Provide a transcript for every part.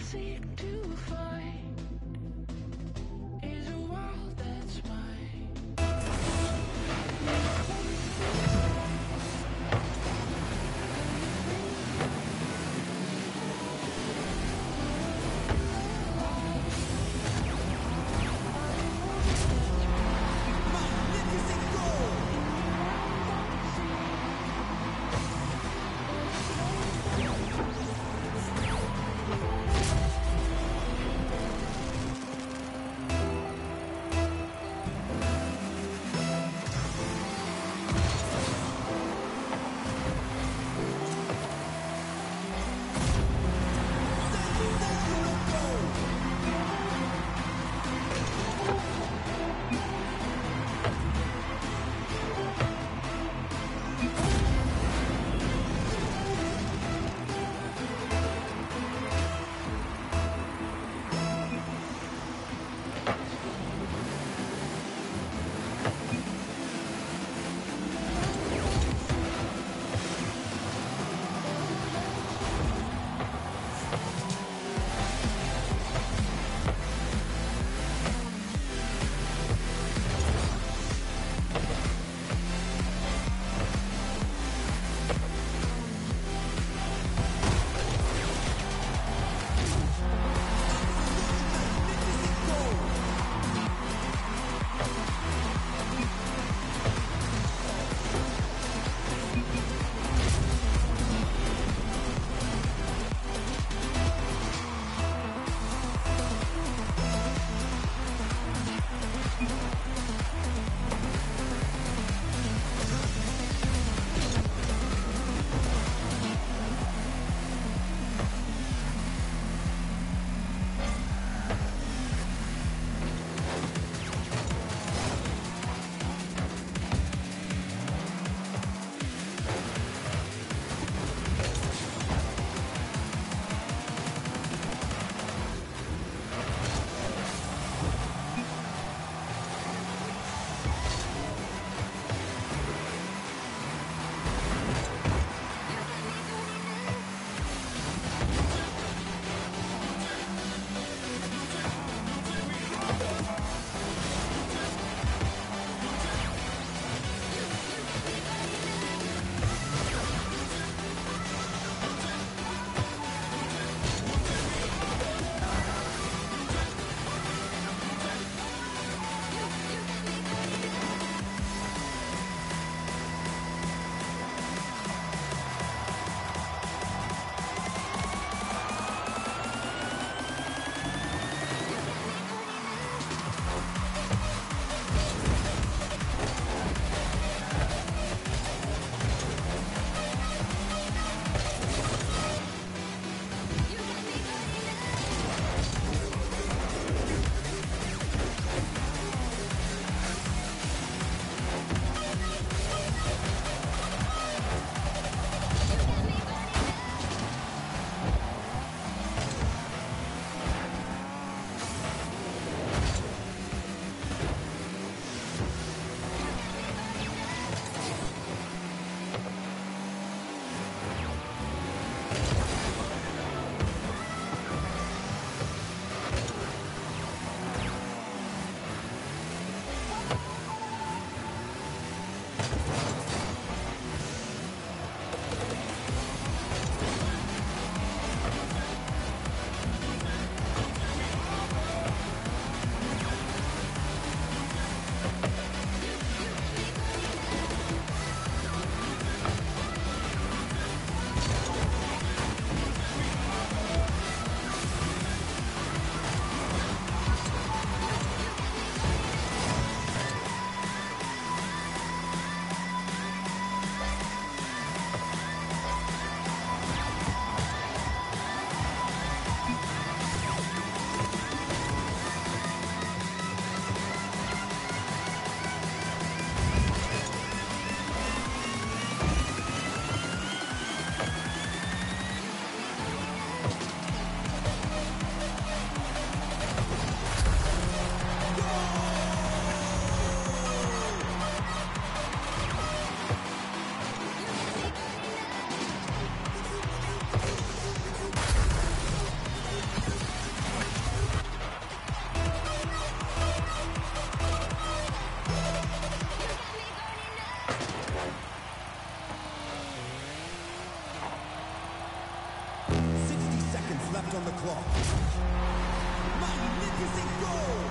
seek to find is a world that's mine. on the clock. Magnificent goal!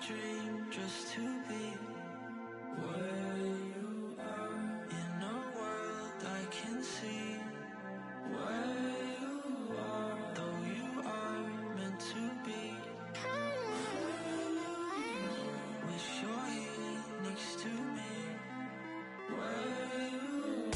dream just to be where you are, in a world I can see where you are, though you are meant to be. Wish you're here next to me, where you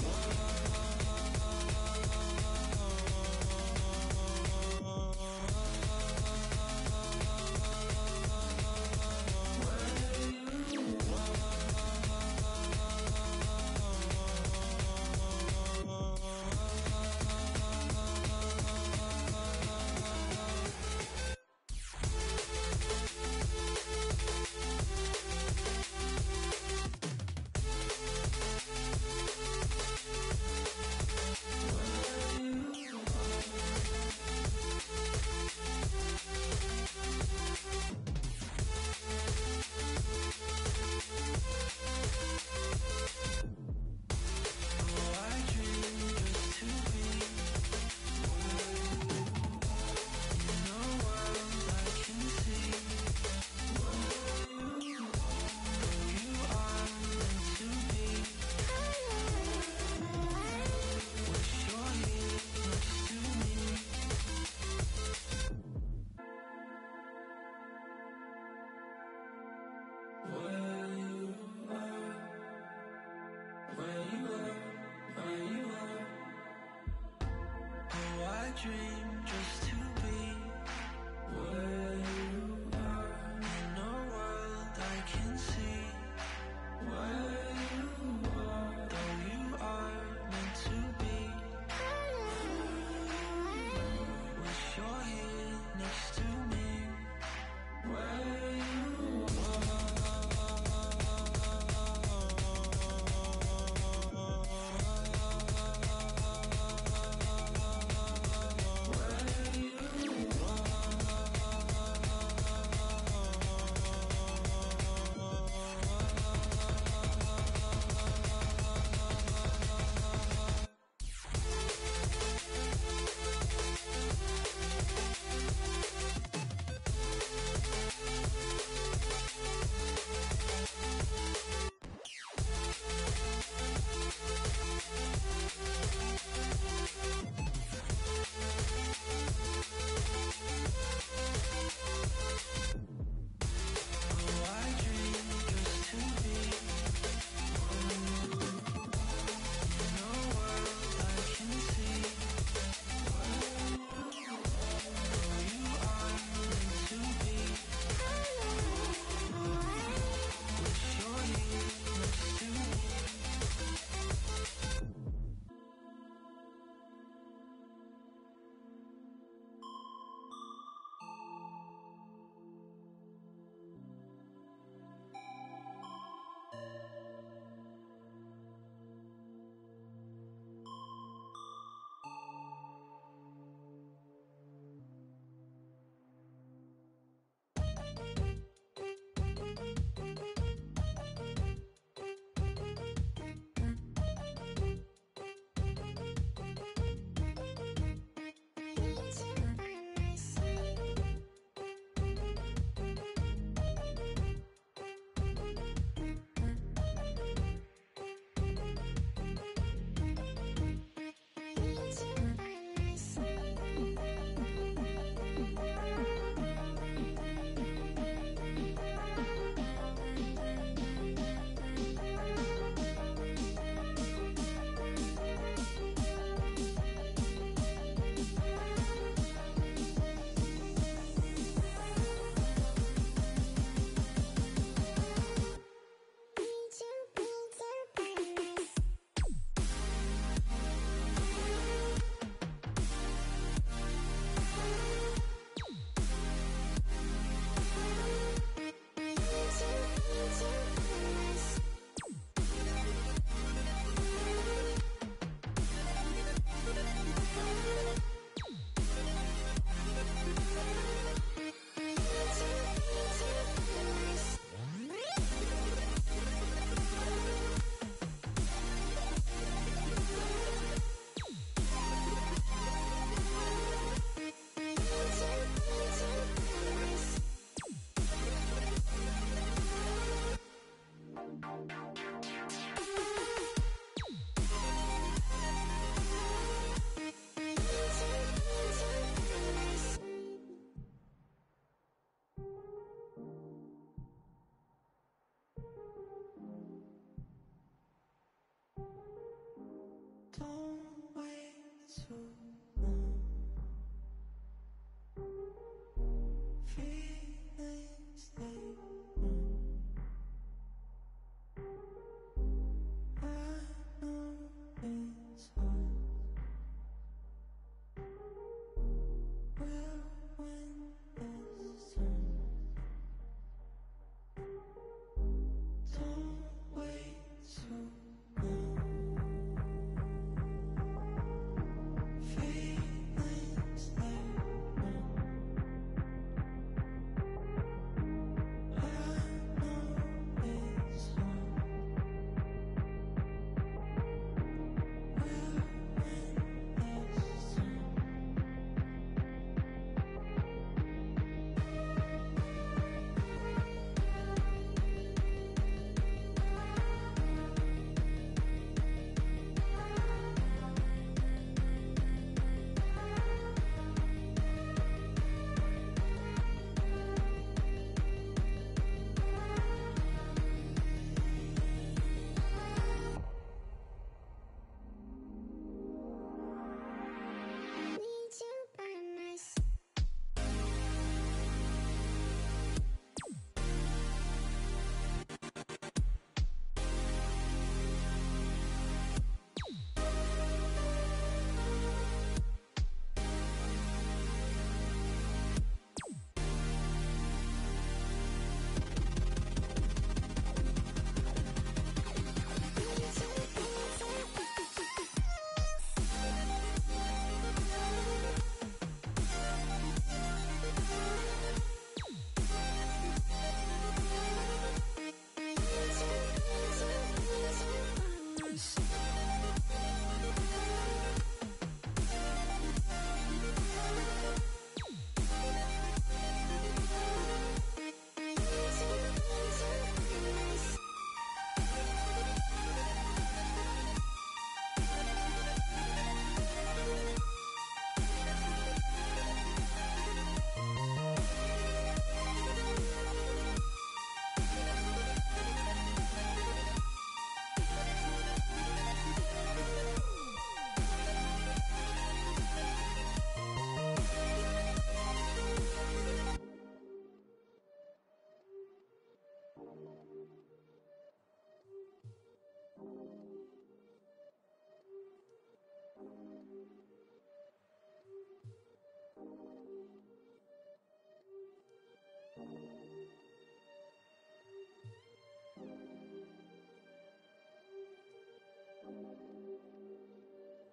dream just to be where you are, in a world I can see where you are, though you are meant to be. Wish you're here next to me, where you are.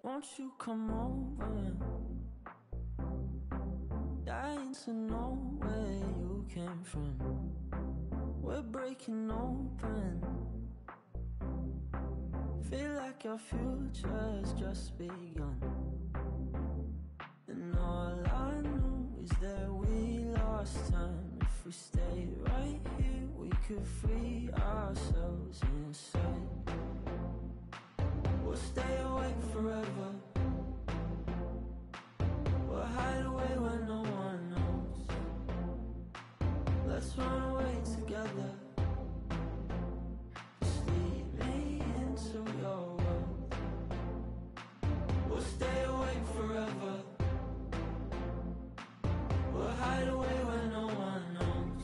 Won't you come over? Dying to know where you came from. We're breaking open. Feel like our future's just begun. And all I know is that we lost time. If we stay right here, we could free ourselves inside. We'll stay awake forever. We'll hide away where no one knows. Let's run away together. Just lead me into your world. We'll stay awake forever. We'll hide away where no one knows.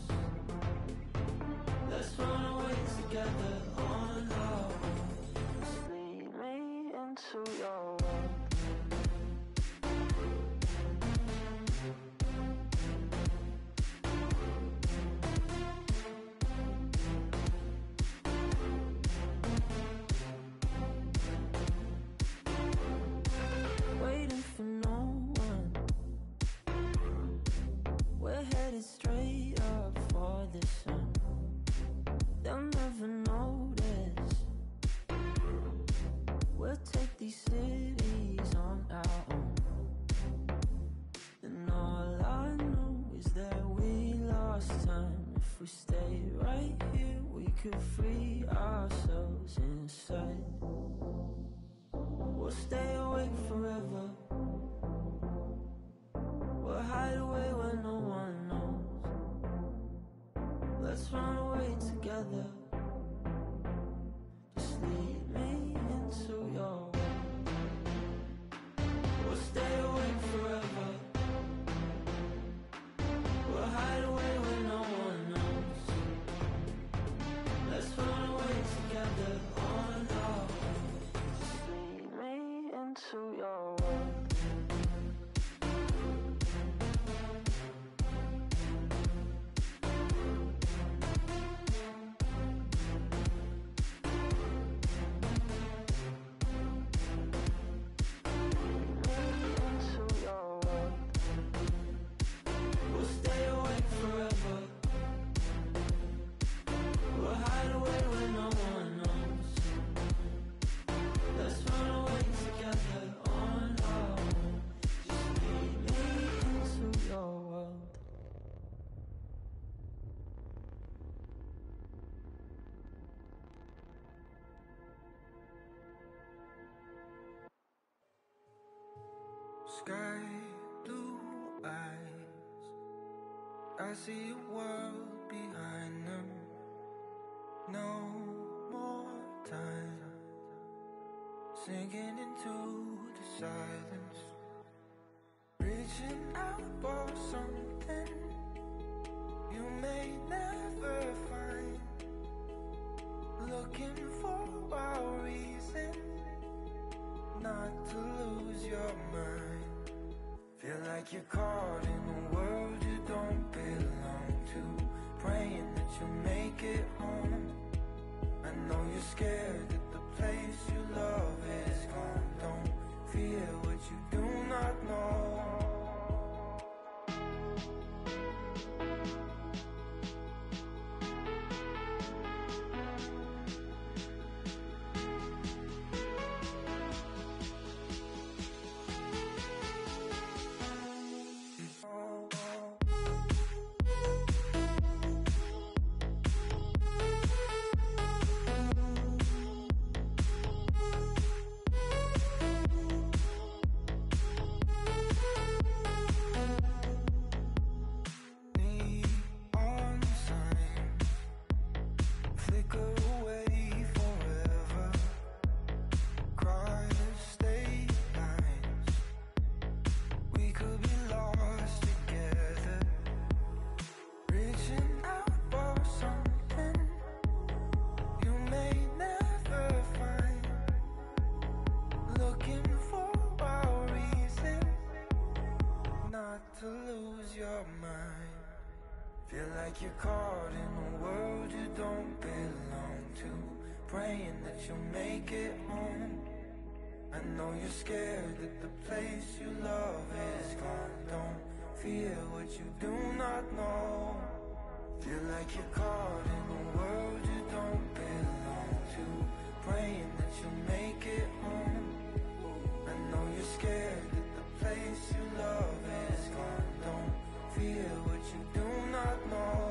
Let's run away together on our own. Just lead me into your world. Waiting for no one. We're headed straight up for the sun. They'll never notice. We'll take these cities on our own. And all I know is that we lost time. If we stay right here, we could free ourselves inside. We'll stay awake forever. We'll hide away where no one knows. Let's run away together. Just lead me into your world. We'll stay awake forever. We'll hide away where no one knows. Let's run away together on our own. Just lead me into your world. Sky blue eyes, I see a world behind them. No more time, sinking into the silence, reaching out for something you may never find, looking for a reason not to lose your mind. Feel like you're caught in a world you don't belong to, praying that you'll make it home. I know you're scared that the place you love is gone. Don't fear what you do not know. Feel like you're caught in a world you don't belong to, praying that you'll make it home. I know you're scared that the place you love is gone. Don't fear what you do not know. Feel like you're caught in a world you don't belong to. Praying that you'll make it home. I know you're scared that the place you love is gone. Don't fear what you do not know.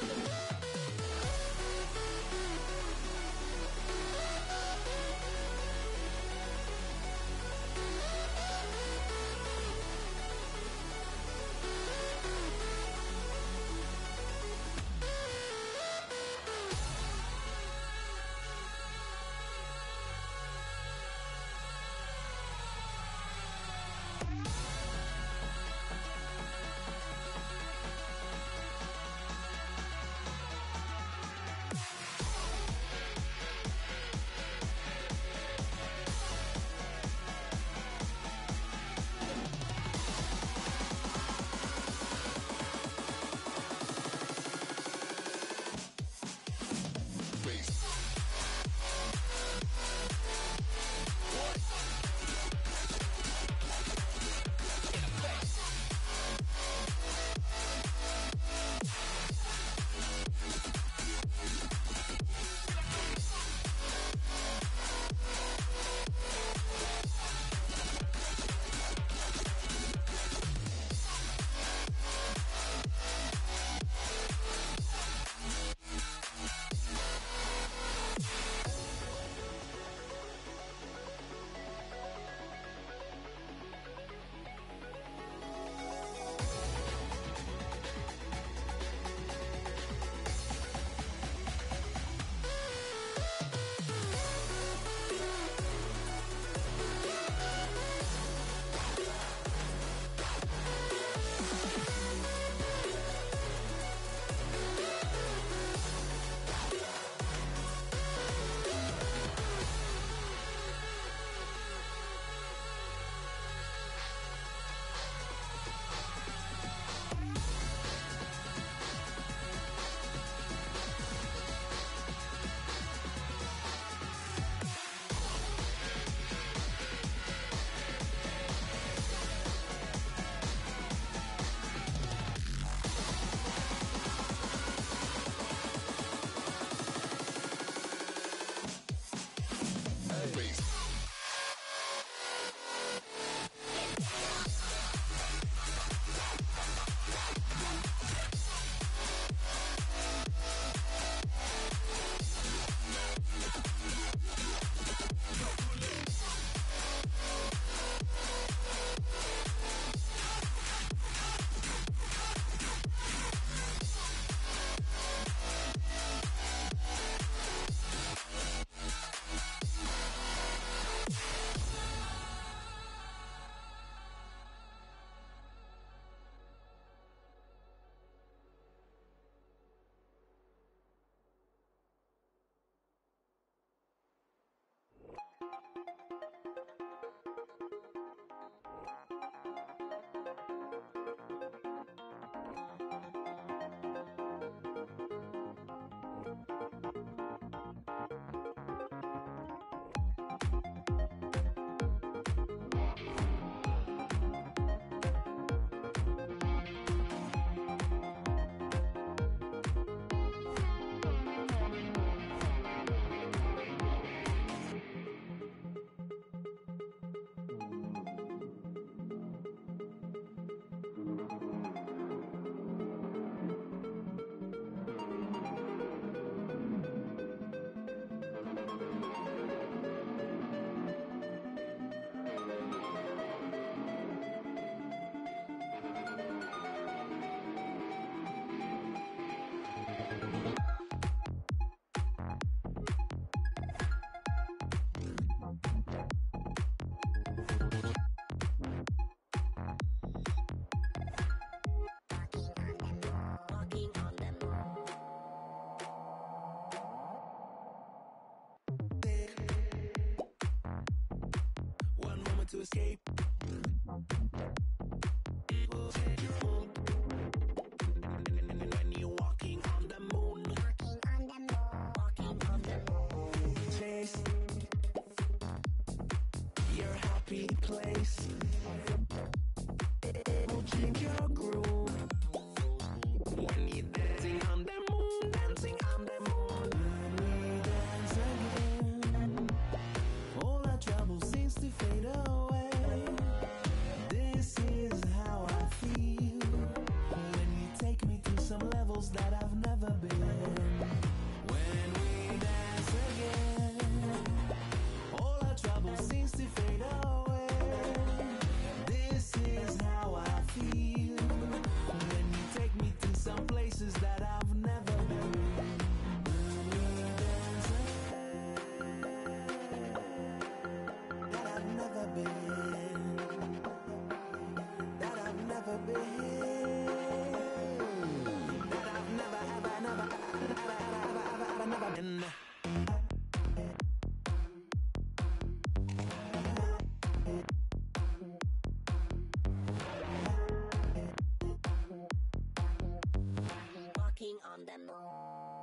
to escape. It will take you home. When you're walking on the moon, walking on the moon, chase your happy place. It will change your groove. When you're dancing on the moon, dancing on the moon. When we dance again, all our troubles seems to fade away. This on the moon.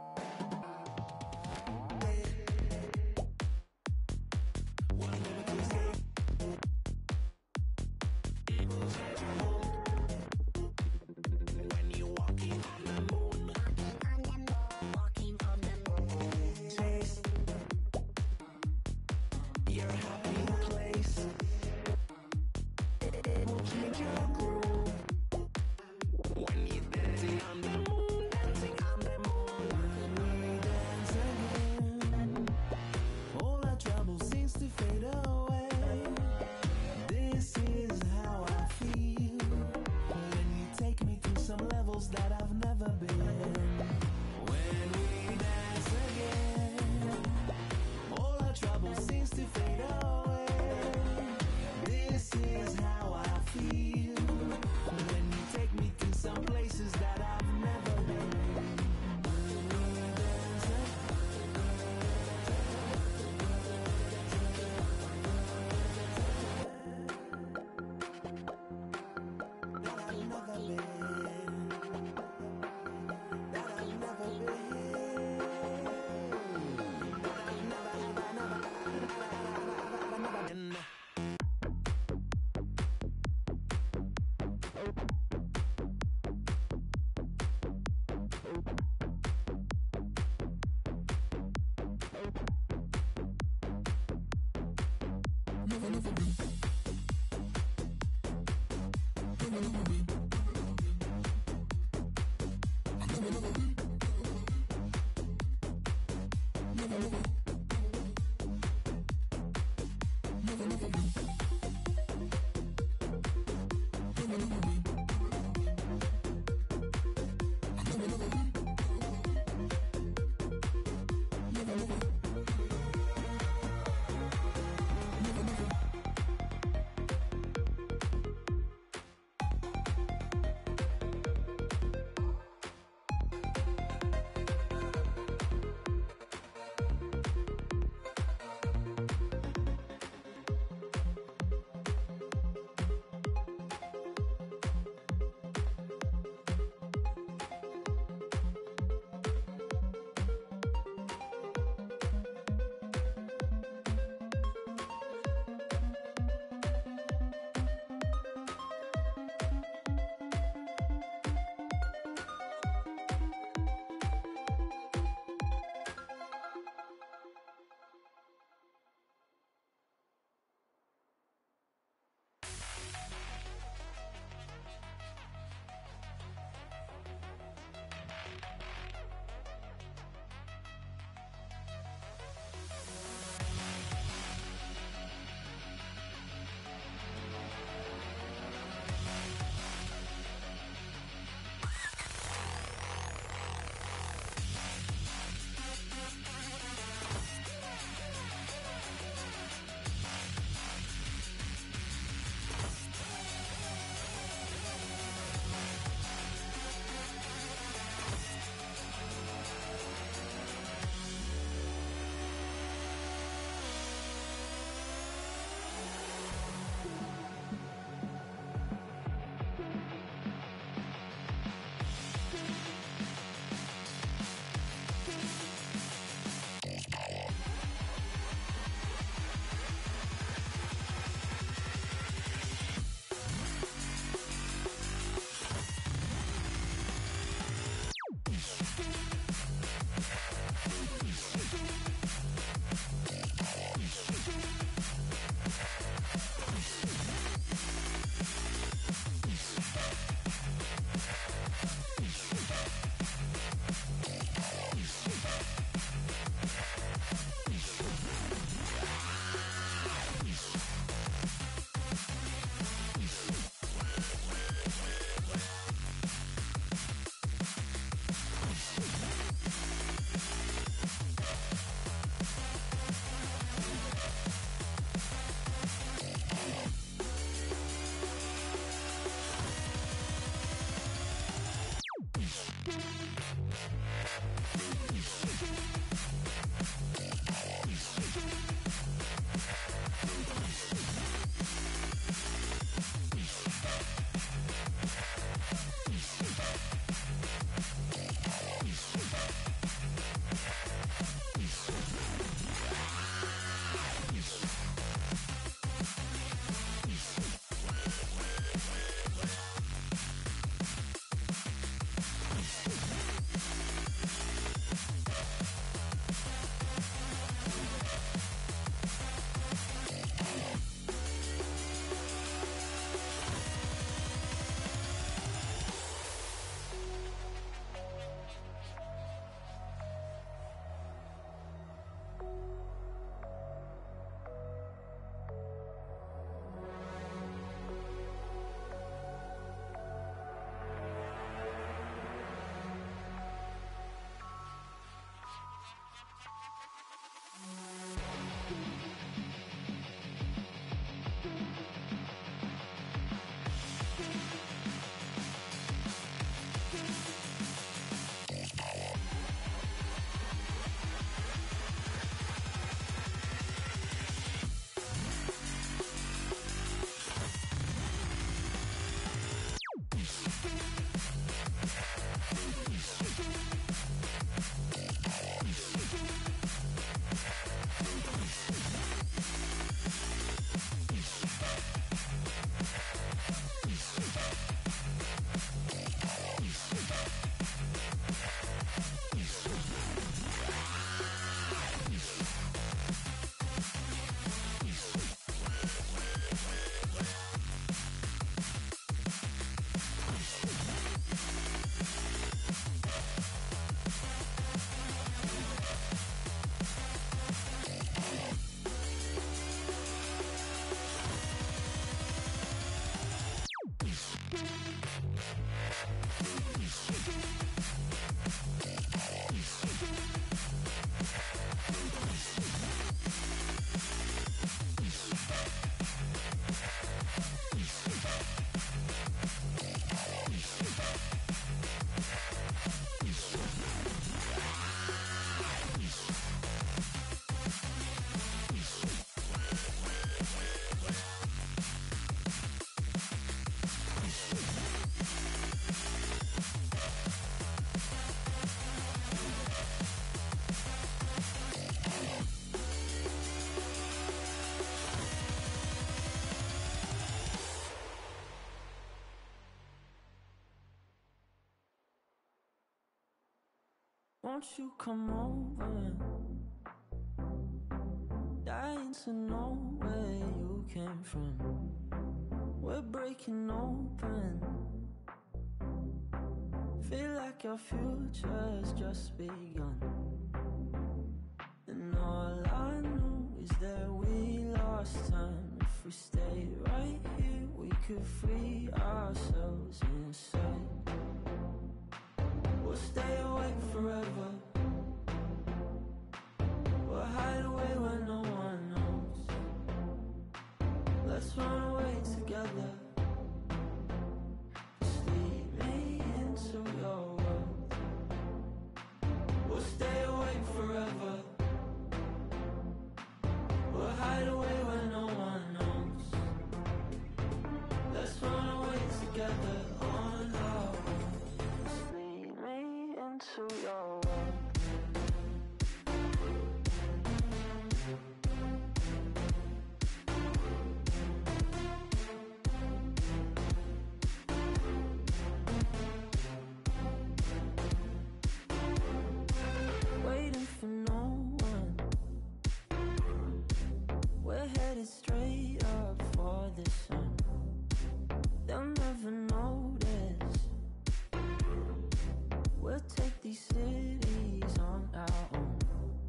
Won't you come over? Dying to know where you came from. We're breaking open. Feel like your future's just begun. And all I know is that we lost time. If we stay right here, we could free ourselves inside. We'll stay awake forever. We'll hide away where no one knows. Let's run away together. Just lead me into your world. We'll stay awake forever. We'll hide away where no one knows. Let's run away together on our own. Just lead me into your world. Waiting for no one. We're headed straight up for the sun. They'll never notice. We'll take these cities on our own.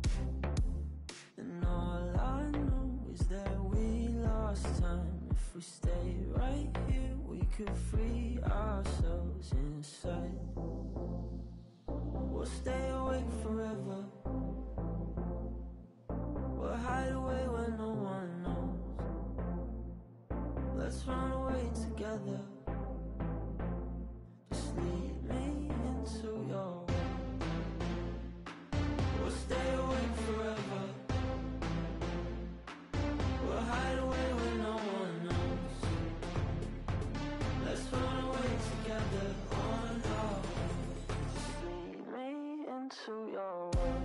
And all I know is that we lost time. If we stay right here, we could free ourselves inside. We'll stay awake forever. We'll hide away where no one knows. Let's run away together. Just lead me into your world. We'll stay awake forever. We'll hide away where no one knows. Let's run away together on our own. Just lead me into your world.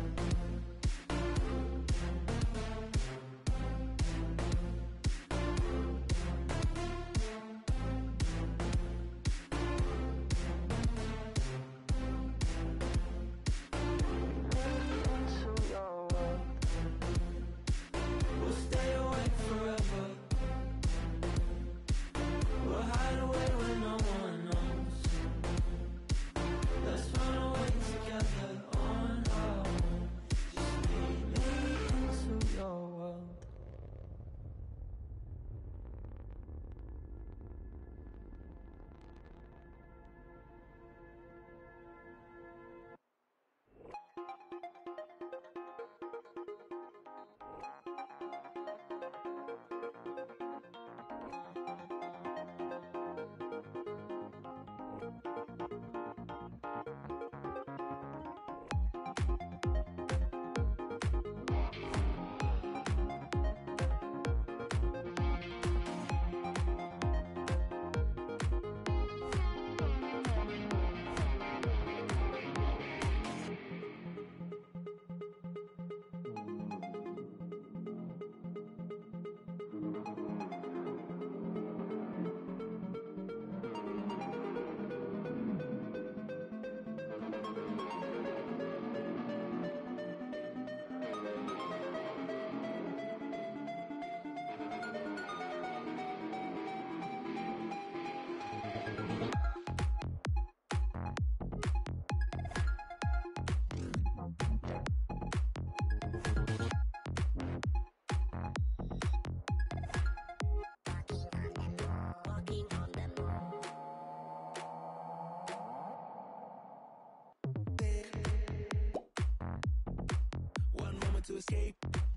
To escape.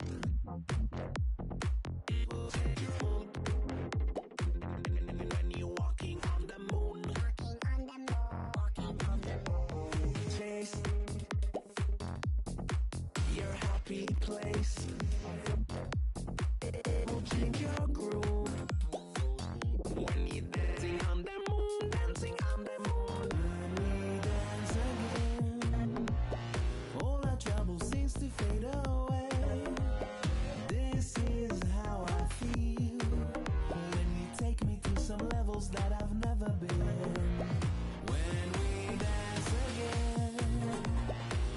We'll take your mood. When you're walking on the moon. Walking on the moon. Chase your happy place. It will change your groove. When you're dancing on the moon, dancing on the moon. When we dance again, all our trouble seems to fade away. This is how I feel when you take me to some levels that I've never been. When we dance again,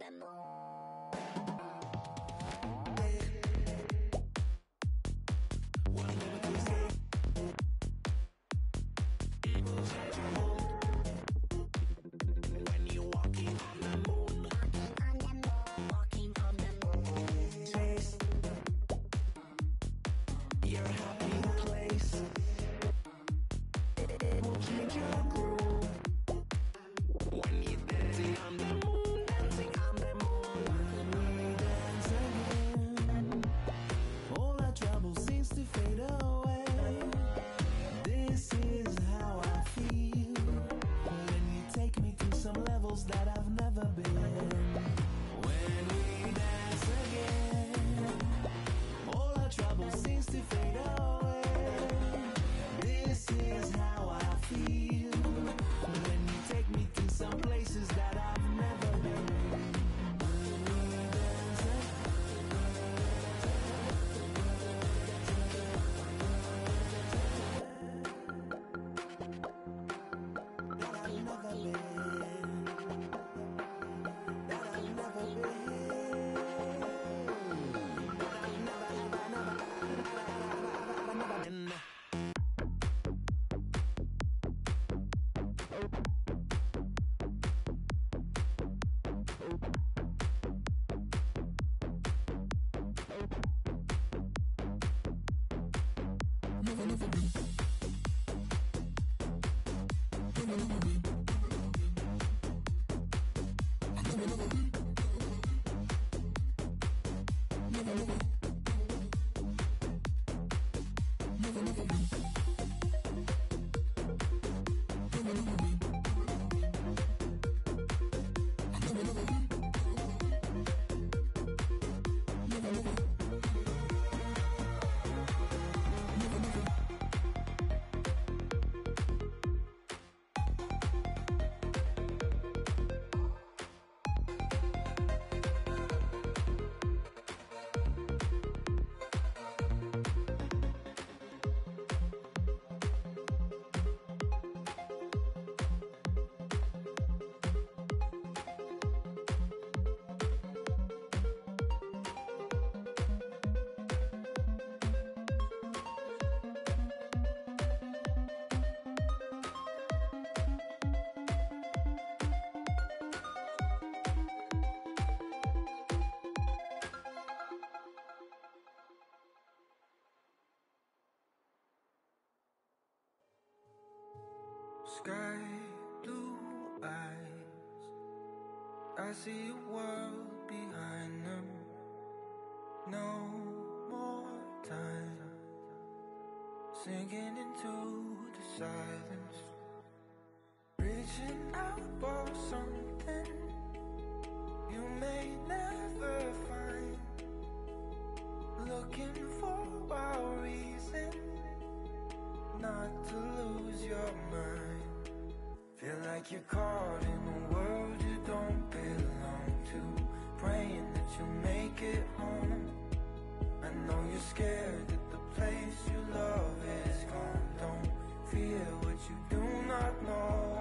Sky blue eyes, I see a world behind them. No more time, sinking into the silence, reaching out for something you may never find, looking for a reason not to lose your mind. Feel like you're caught in a world you don't belong to, praying that you'll make it home. I know you're scared that the place you love is gone. Don't fear what you do not know.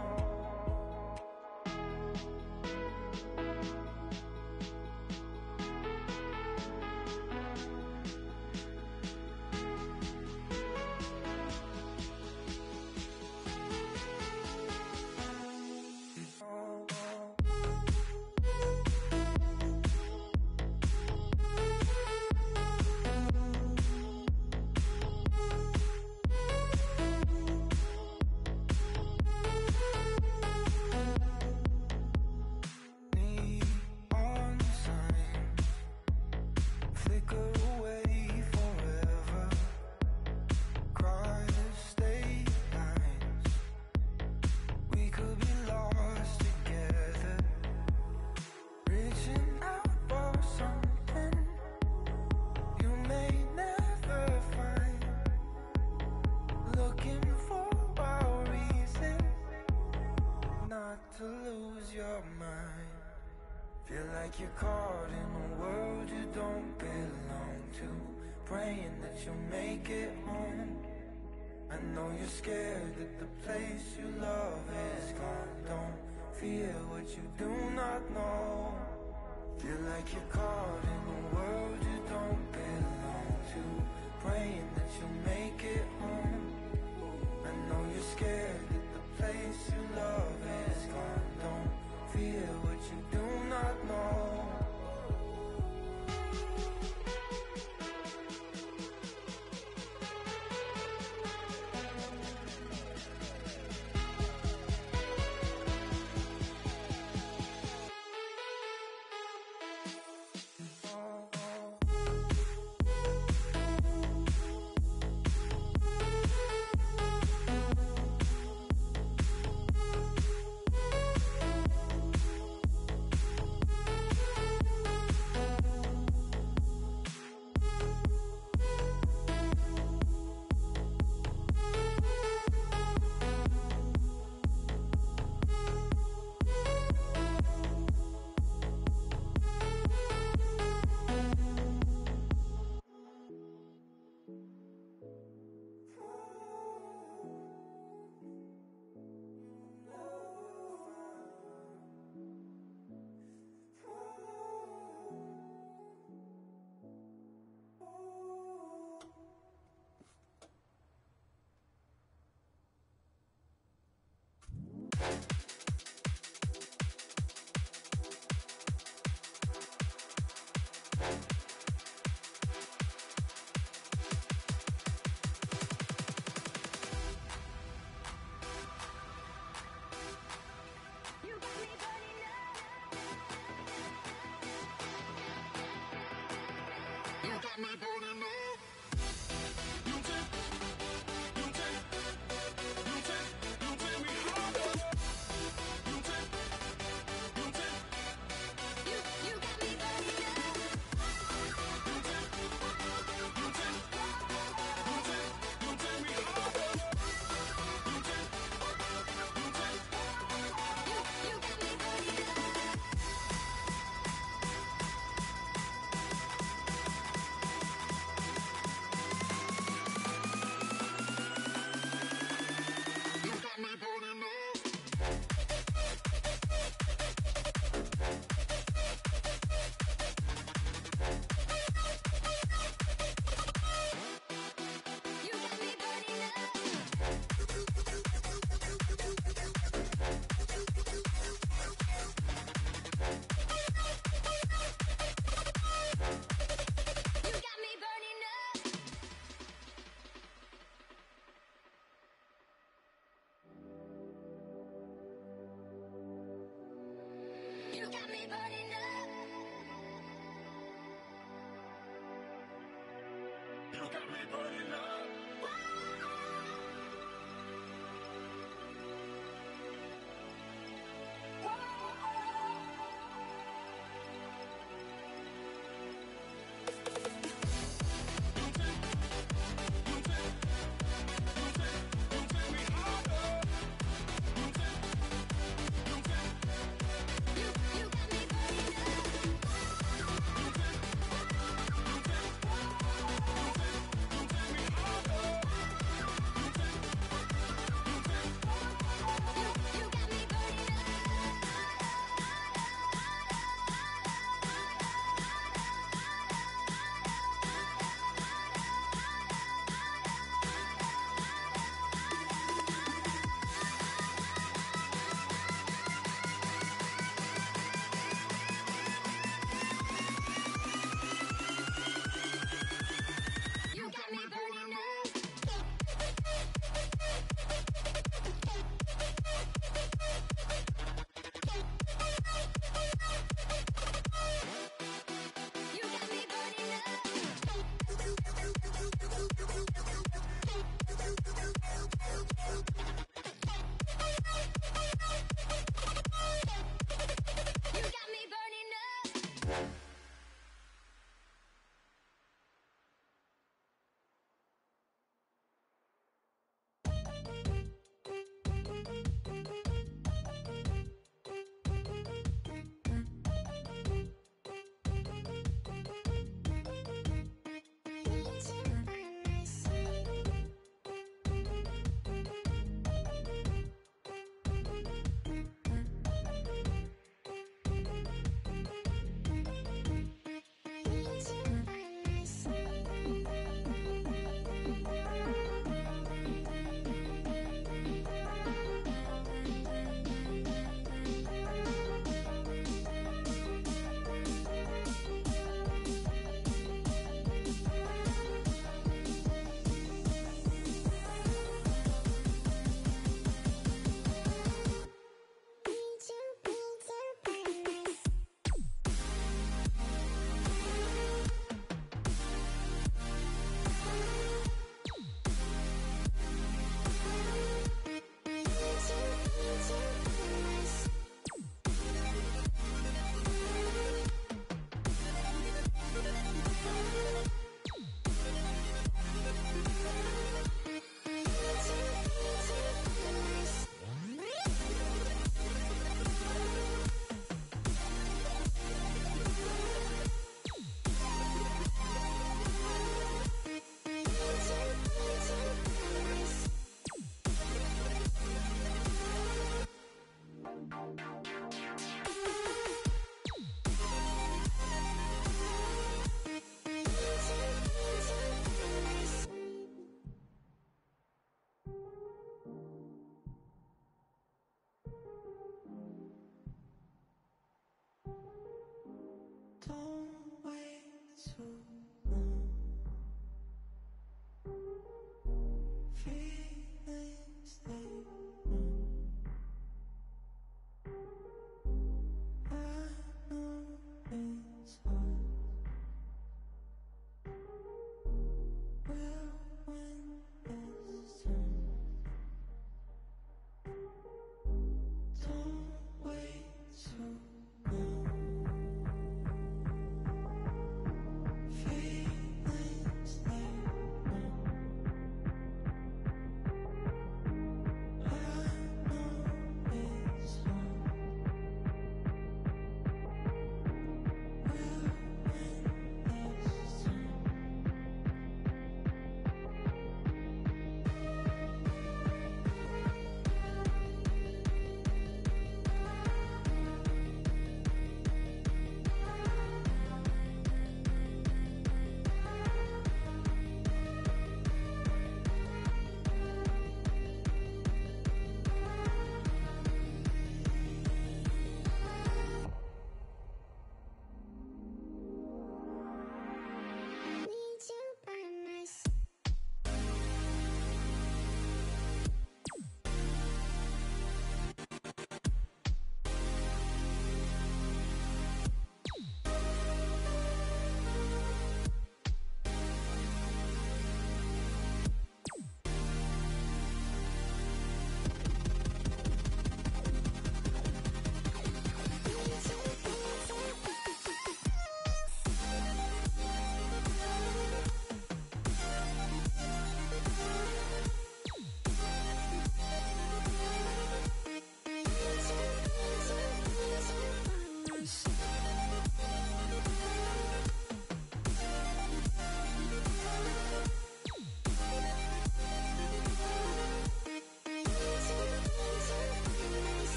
Feel like you're caught in a world you don't belong to, praying that you'll make it home. I know you're scared that the place you love is gone. Don't fear what you do not know. Feel like you're caught in a world you don't belong to. Praying that you'll make it home. I know you're scared that the place you love is gone. Don't fear what you do not know.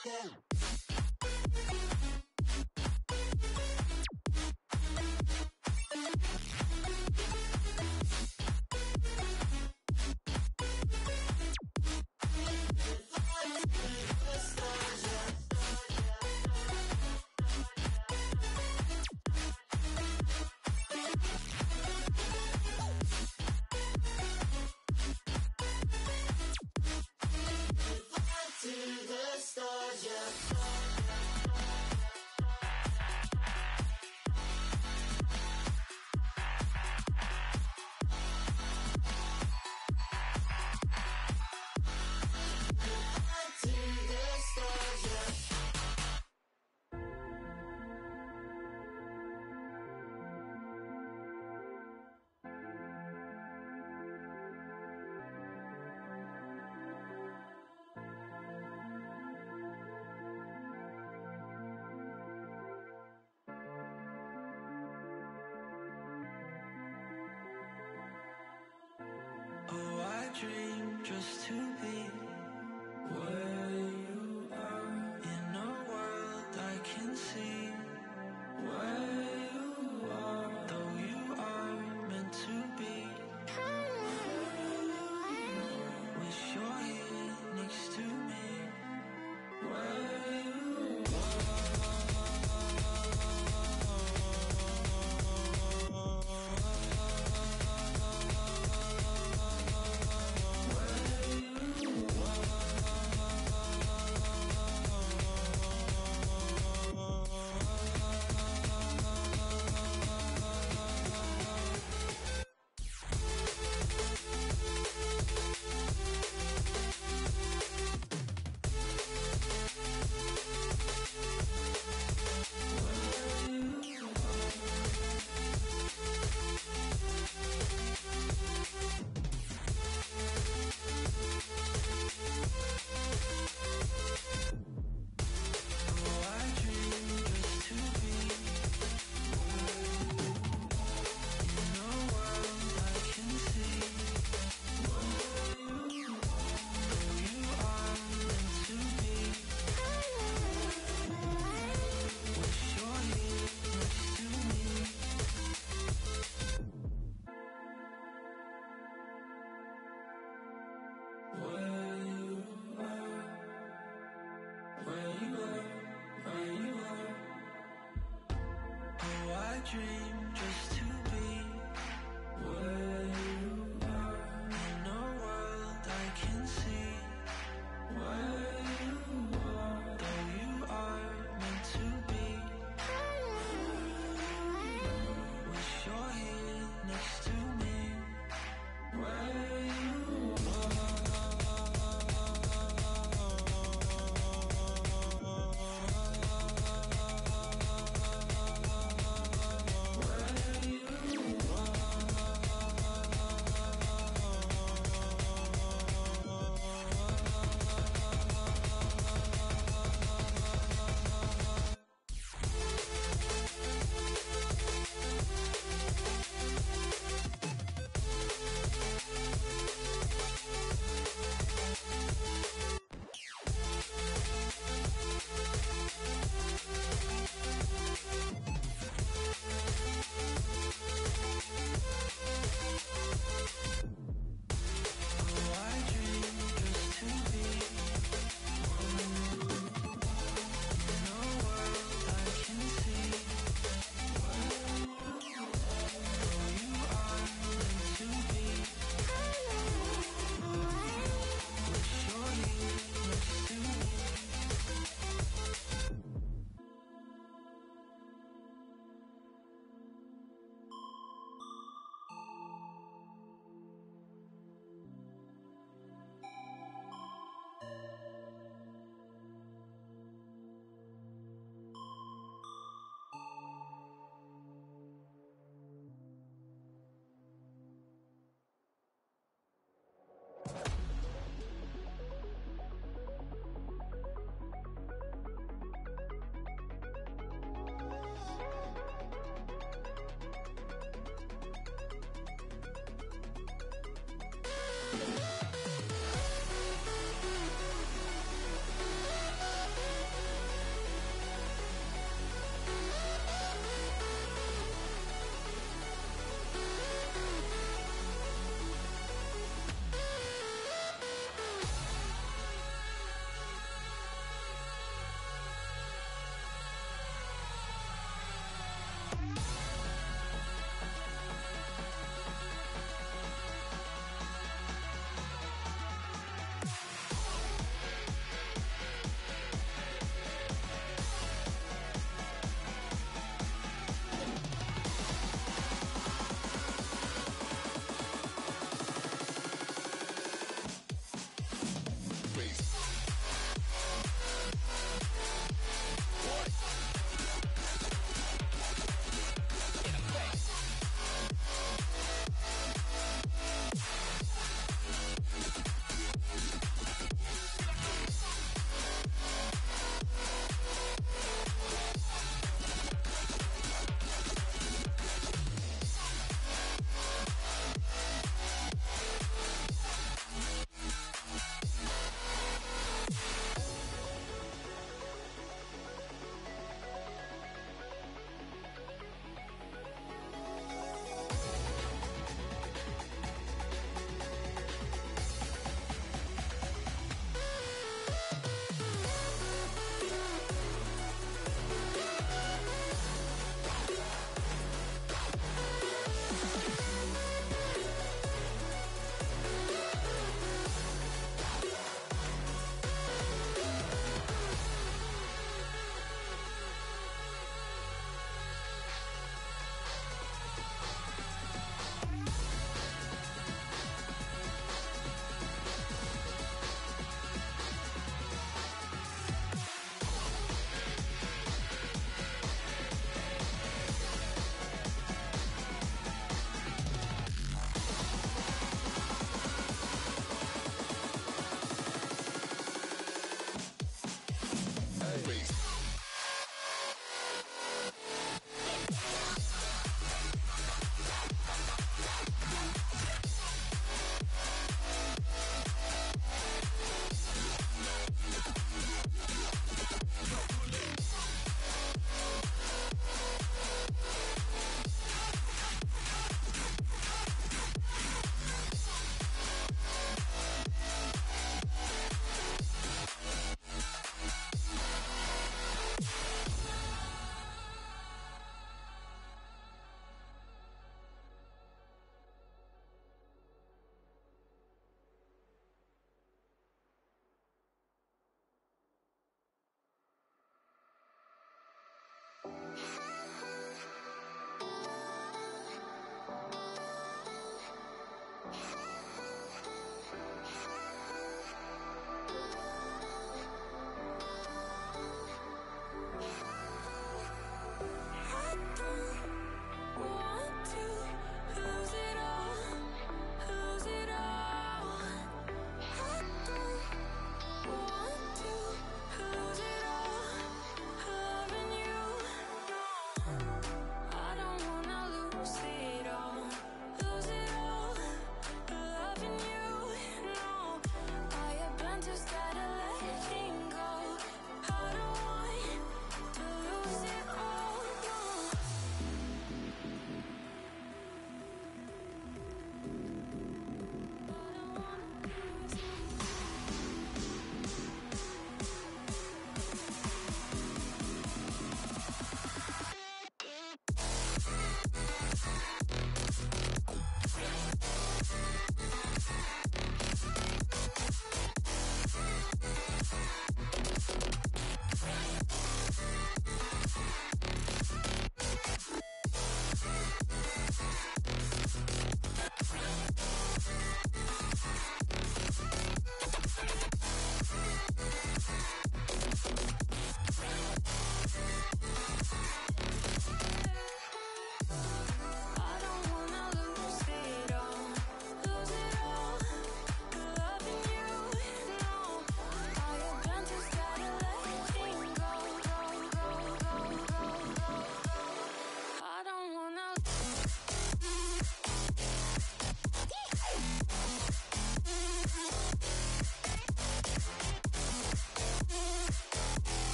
Oh, I dream just to be where you are, in a world I can see where you are, though you are meant to be. Wish you're here next to me, where you dream just to be where you are, in a world I can see where you are, though you are meant to be. Wish you're here next to me, where you are.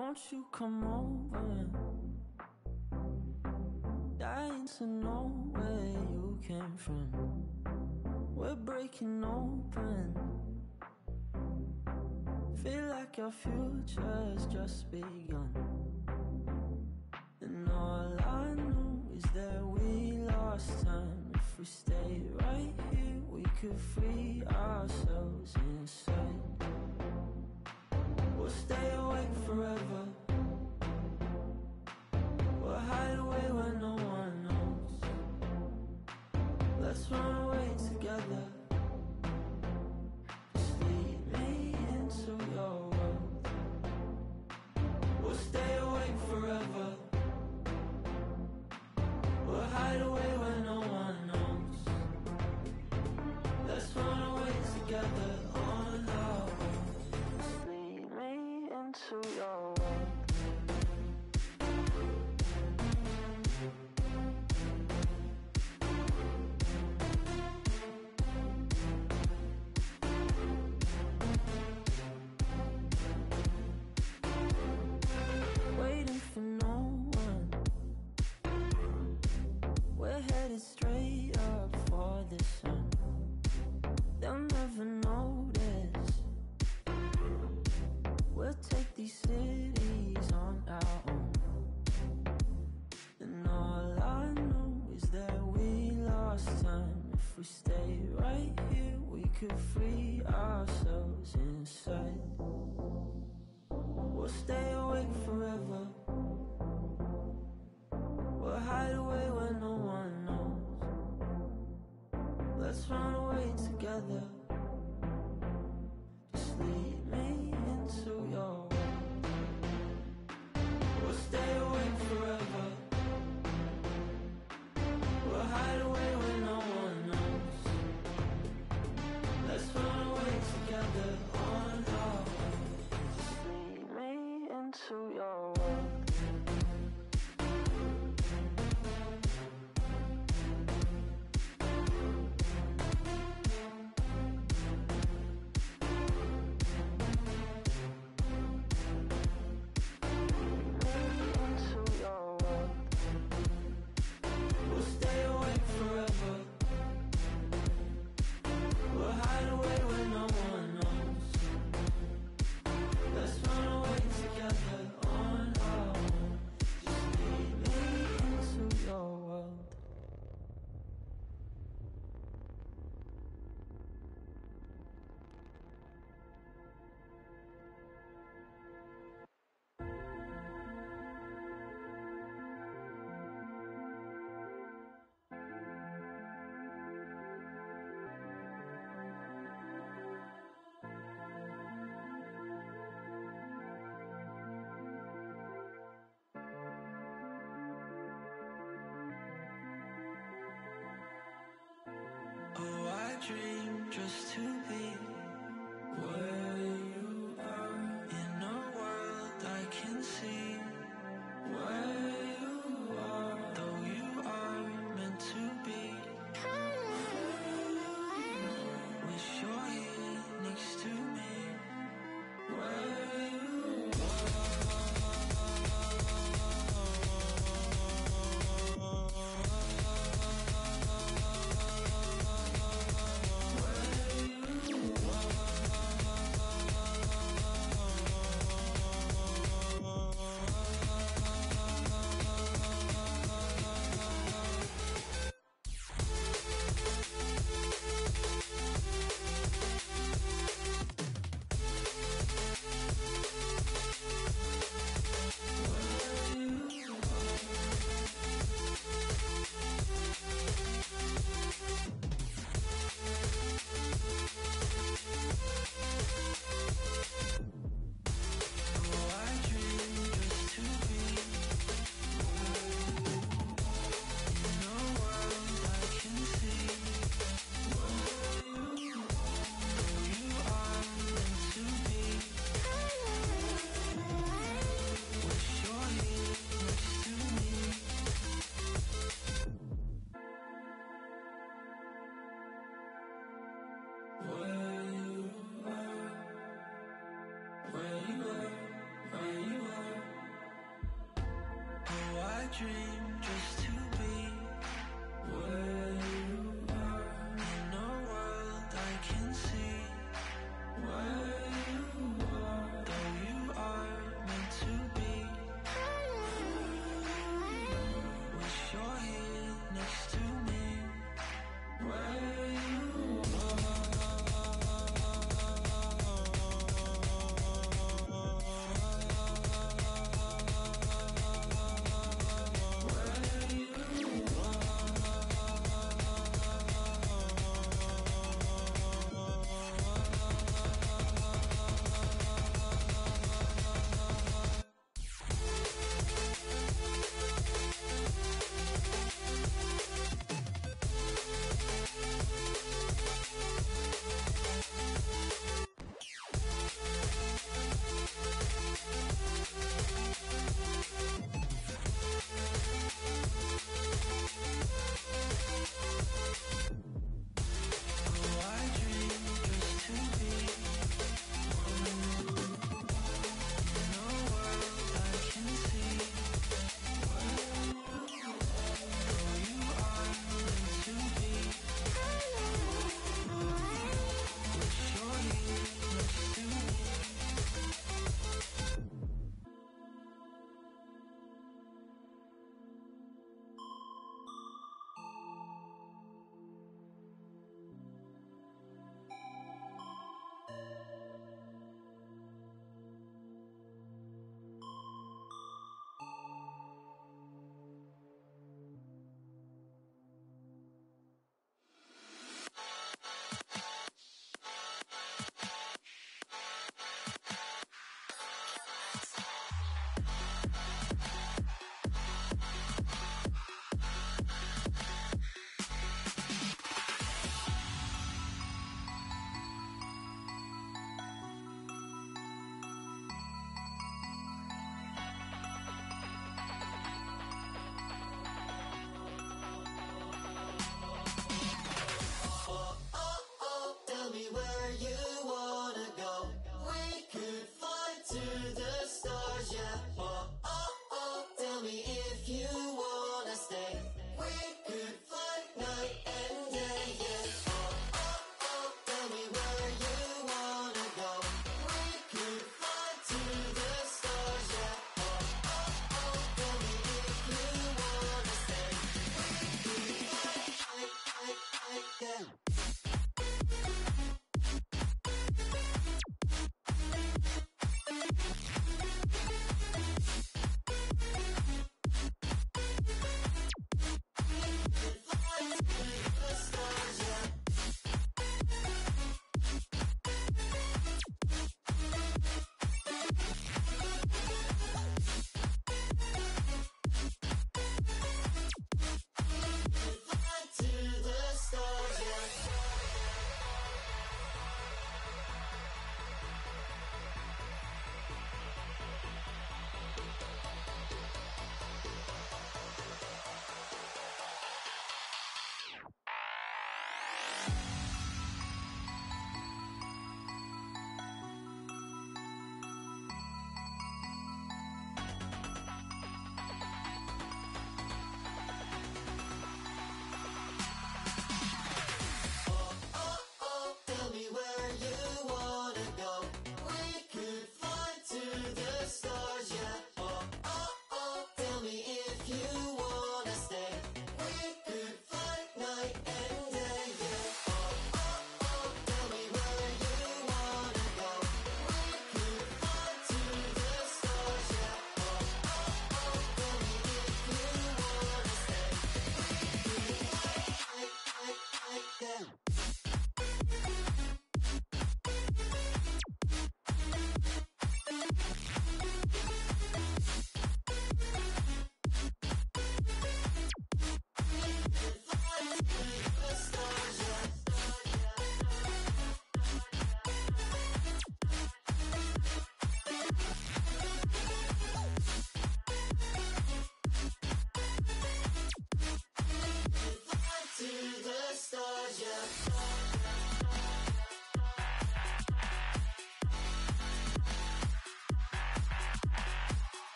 Won't you come over? Dying to know where you came from. We're breaking open. Feel like your future's just begun. And all I know is that we lost time. If we stay right here, we could free ourselves inside. We'll stay awake forever. We'll hide away where no one knows. Let's run away together. Just lead me into your world. We'll stay awake forever. We'll hide away where no one knows. Let's run away together on our own. Just lead me into your world. Waiting for no one. We're headed straight up for the sun. They'll never notice. We'll take these cities on our own. And all I know is that we lost time. If we stay right here, we could free ourselves inside. We'll stay awake forever. We'll hide away where no one knows. Let's run away together. Just lead me into your world. We'll stay awake forever. We'll hide away where no one knows. Let's run away together on our own. Just lead me into your world. Oh, I dream just to be where you are. In a world I can see where you are. Though you are meant to be. Wish you're here next to me. Where you are. dream just to be where you are, in a world I can see where you are, though you are meant to be. Wish you're here next to me, where you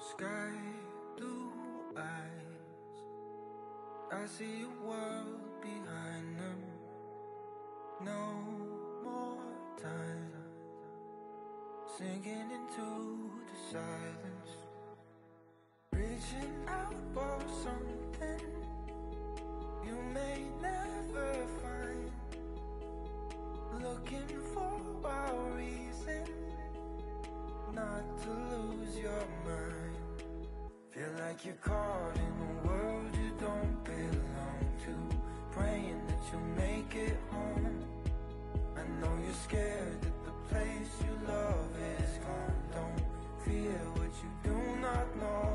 sky blue eyes. I see a world behind them. No more time, sinking into the silence, reaching out for something you may never find, looking for a reason not to lose your mind. Feel like you're caught in a world you don't belong to, praying that you'll make it home. I know you're scared that the place you love is gone. Don't fear what you do not know.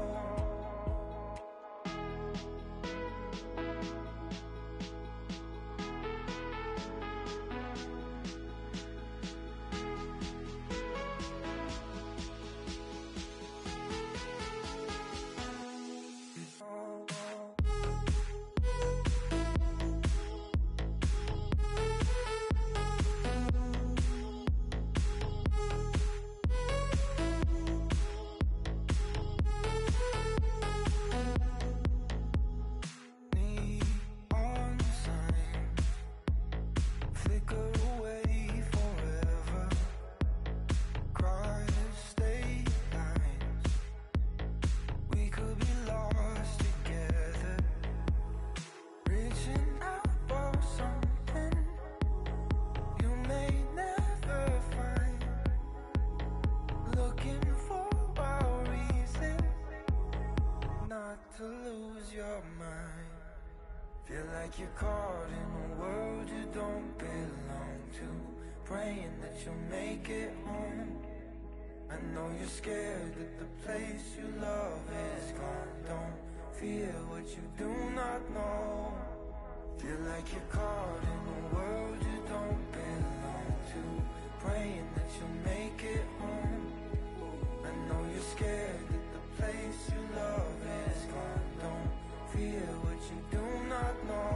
To lose your mind. Feel like you're caught in a world you don't belong to, praying that you'll make it home. I know you're scared that the place you love is gone. Don't fear what you do not know. Feel like you're caught in a world you don't belong to, praying that you'll make it home. I know you're scared that the place you love is gone. Don't fear what you do not know.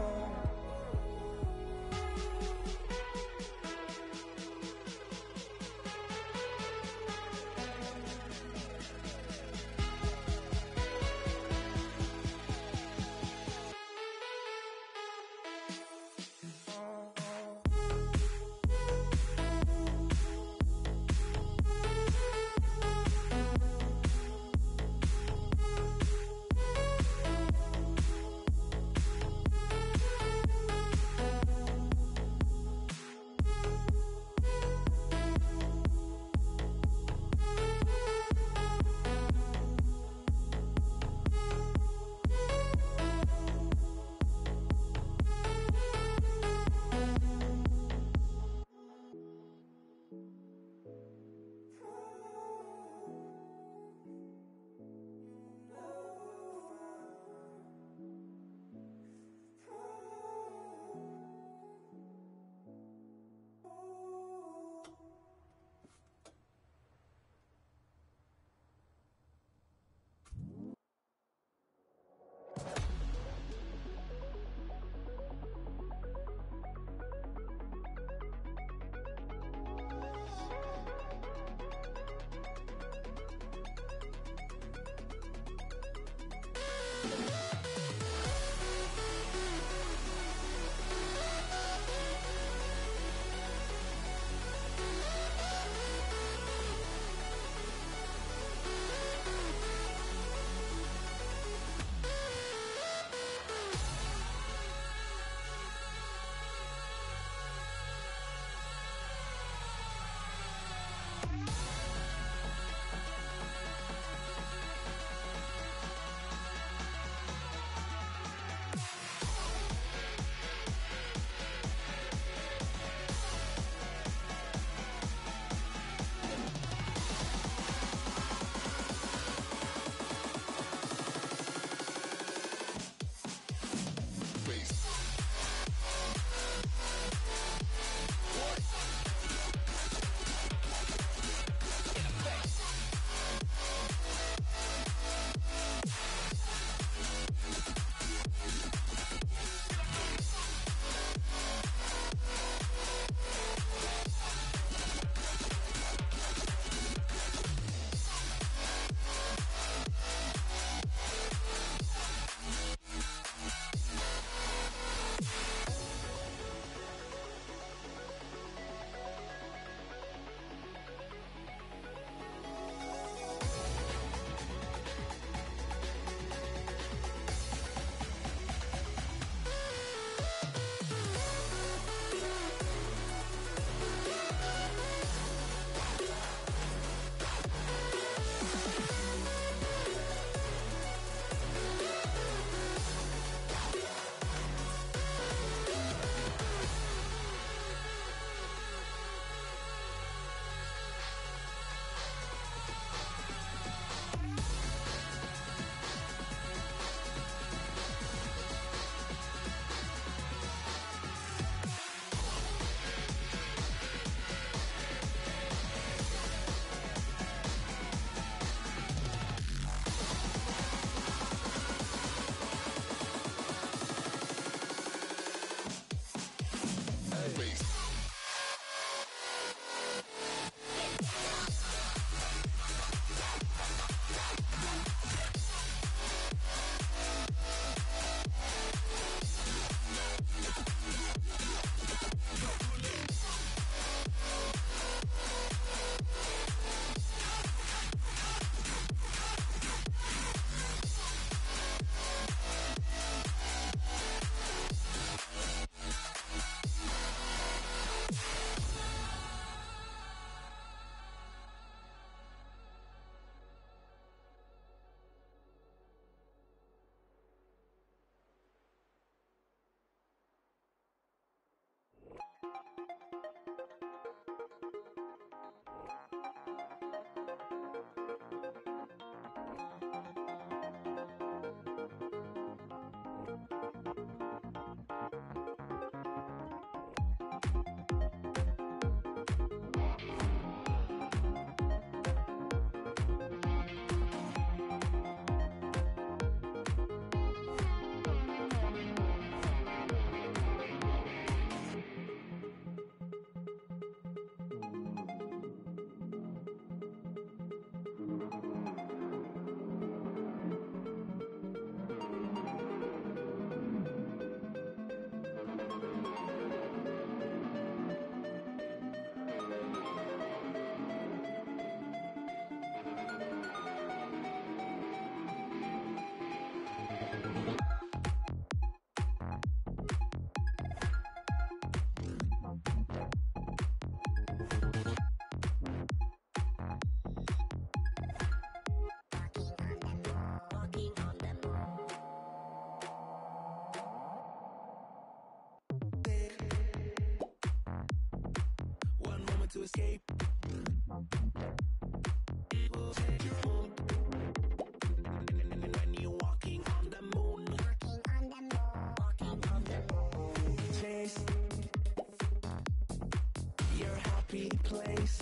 To escape, it will take your mood. When you're walking on the moon, walking on the moon, chase your happy place.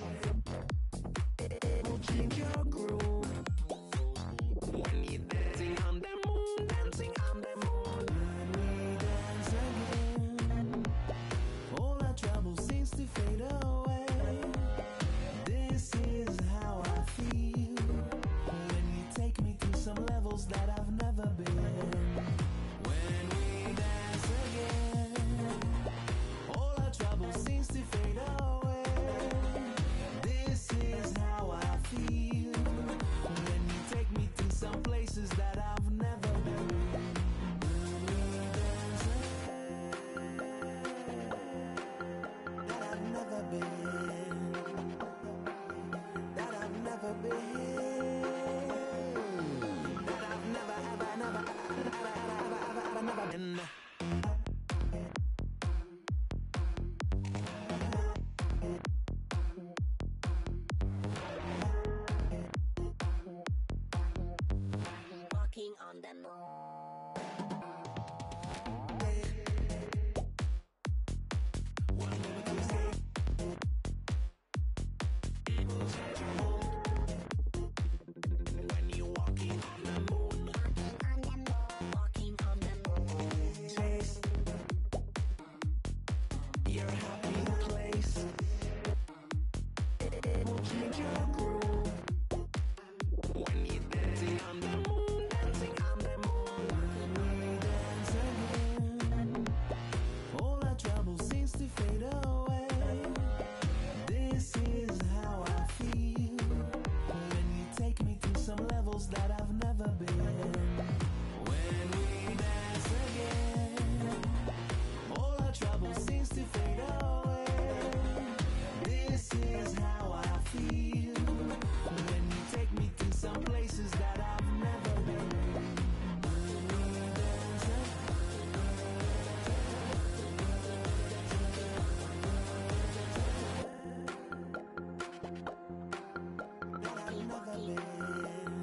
It will change your groove. When you're dancing on the moon, dancing on the moon. When we dance again, all our troubles seems to fade away. That I've never been. When we dance again, all our trouble seems to fade away. This is how I feel. When you take me to some places that I've never been. When we dance again, that I've never been. That I've never been. Walking on the moon. That I've never been. When we dance again, all our trouble seems to fade away. This is how I feel. When you take me to some places that I've never been. When we dance again, that I've never been.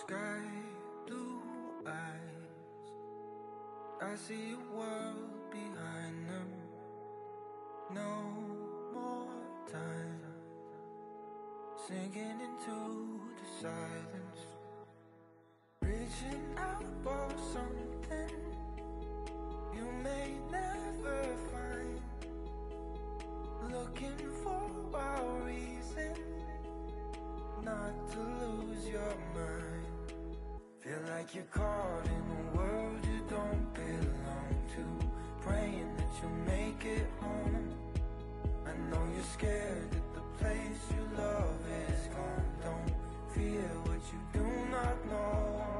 sky blue eyes, I see a world behind them. No more time, sinking into the silence, reaching out for something you may never find, looking for a reason not to lose your mind. Feel like you're caught in a world you don't belong to, praying that you'll make it home. I know you're scared that the place you love is gone. Don't fear what you do not know.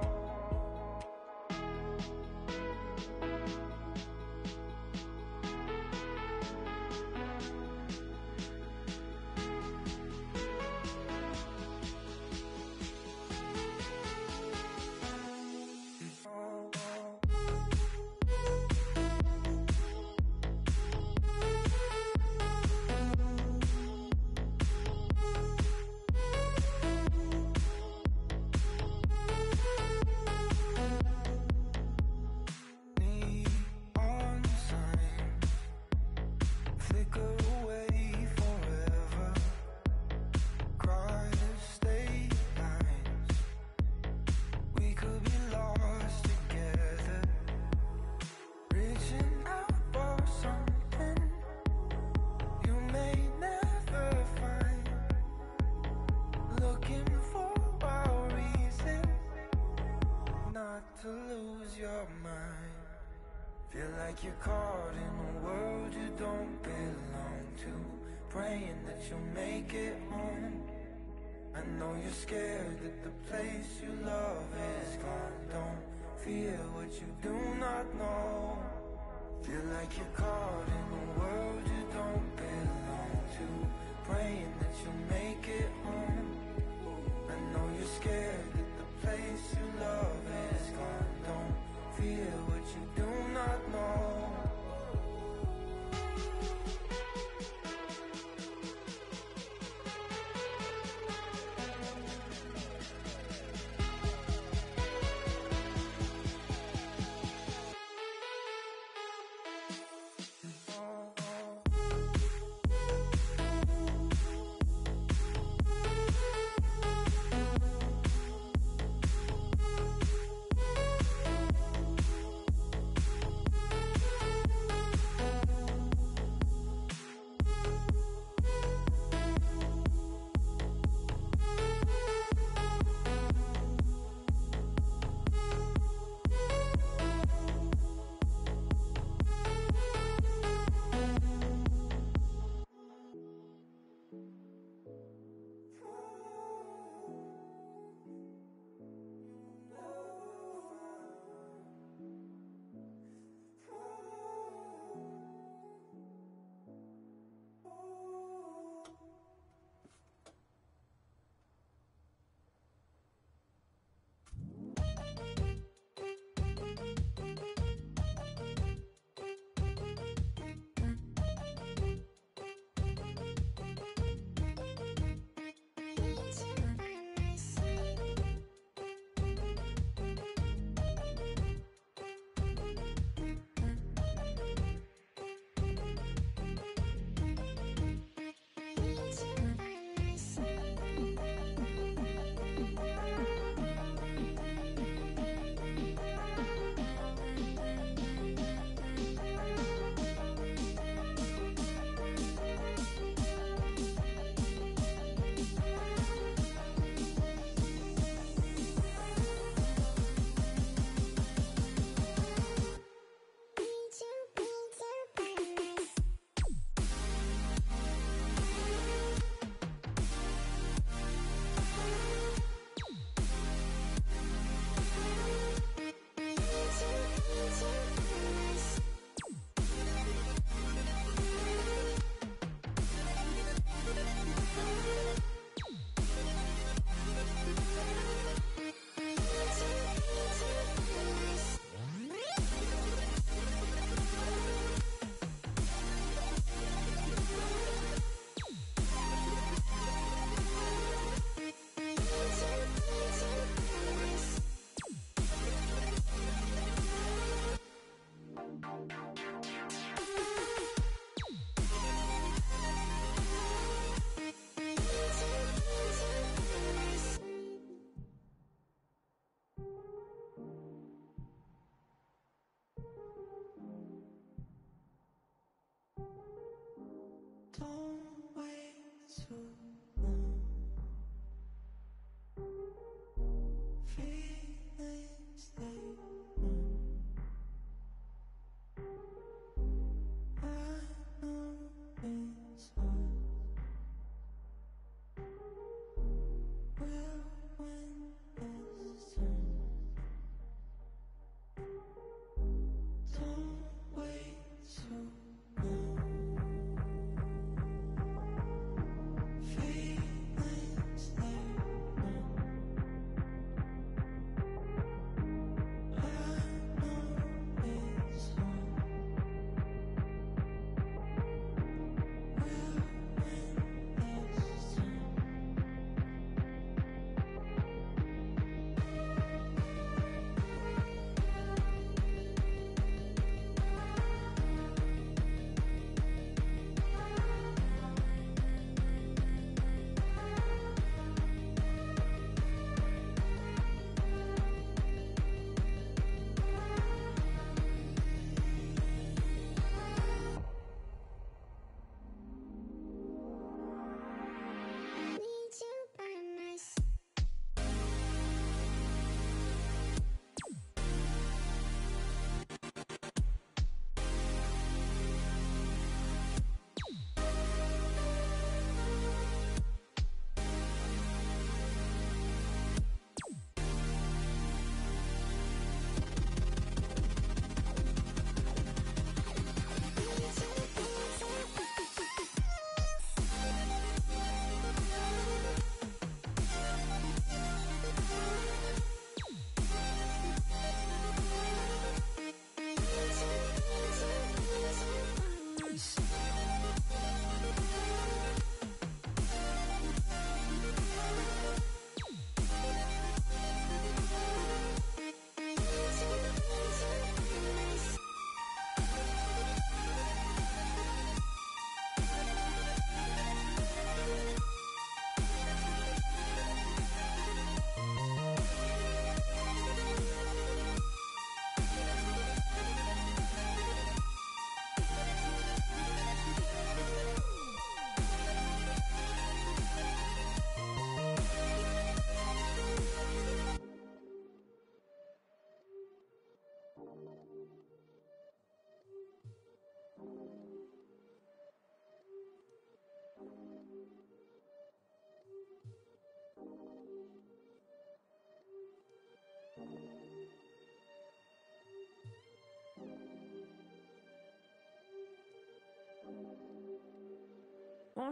You're caught in a world you don't belong to, praying that you'll make it home. I know you're scared that the place you love is gone. Don't fear what you do not know. Feel like you're caught in a world you don't belong to, praying that you'll make it home. I know you're scared that the place you love is gone. Don't fear what you do not know.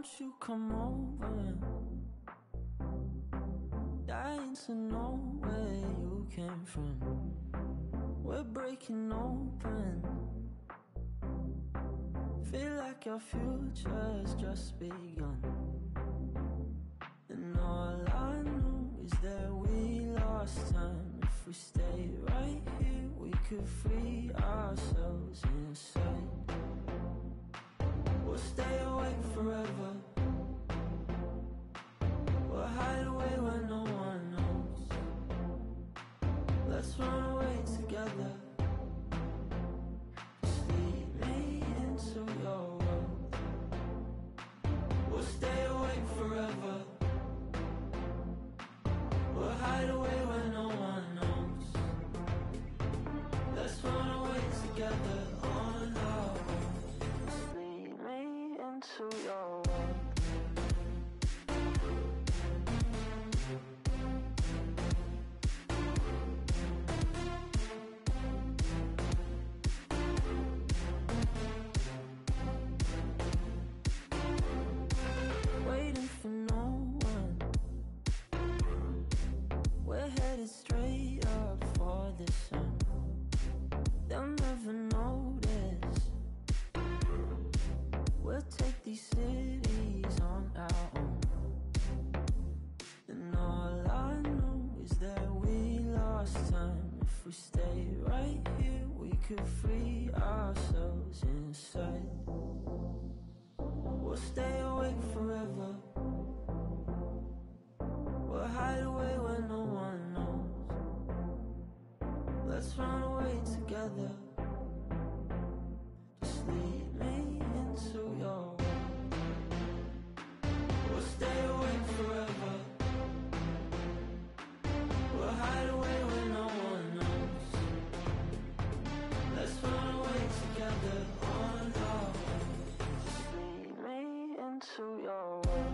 won't you come over? Dying to know where you came from. We're breaking open. Feel like our future's just begun. And all I know is that we lost time. If we stay right here, we could free ourselves inside. We'll stay awake forever. We'll hide away where no one knows. Let's run away together. Just lead me into your world. We'll stay awake forever. We'll hide away where no one knows. Let's run away together on our own. Just lead me into your world. Waiting for no one. We're headed straight up for the sun. They'll never notice. We'll take these cities on our own. And all I know is that we lost time. If we stay right here, we could free ourselves inside. We'll stay awake forever. We'll hide away where no one knows. Let's run away together. Just lead me into your world. We'll stay awake forever. We'll hide away where no one knows. Let's run away together on our own. Just lead me into your world.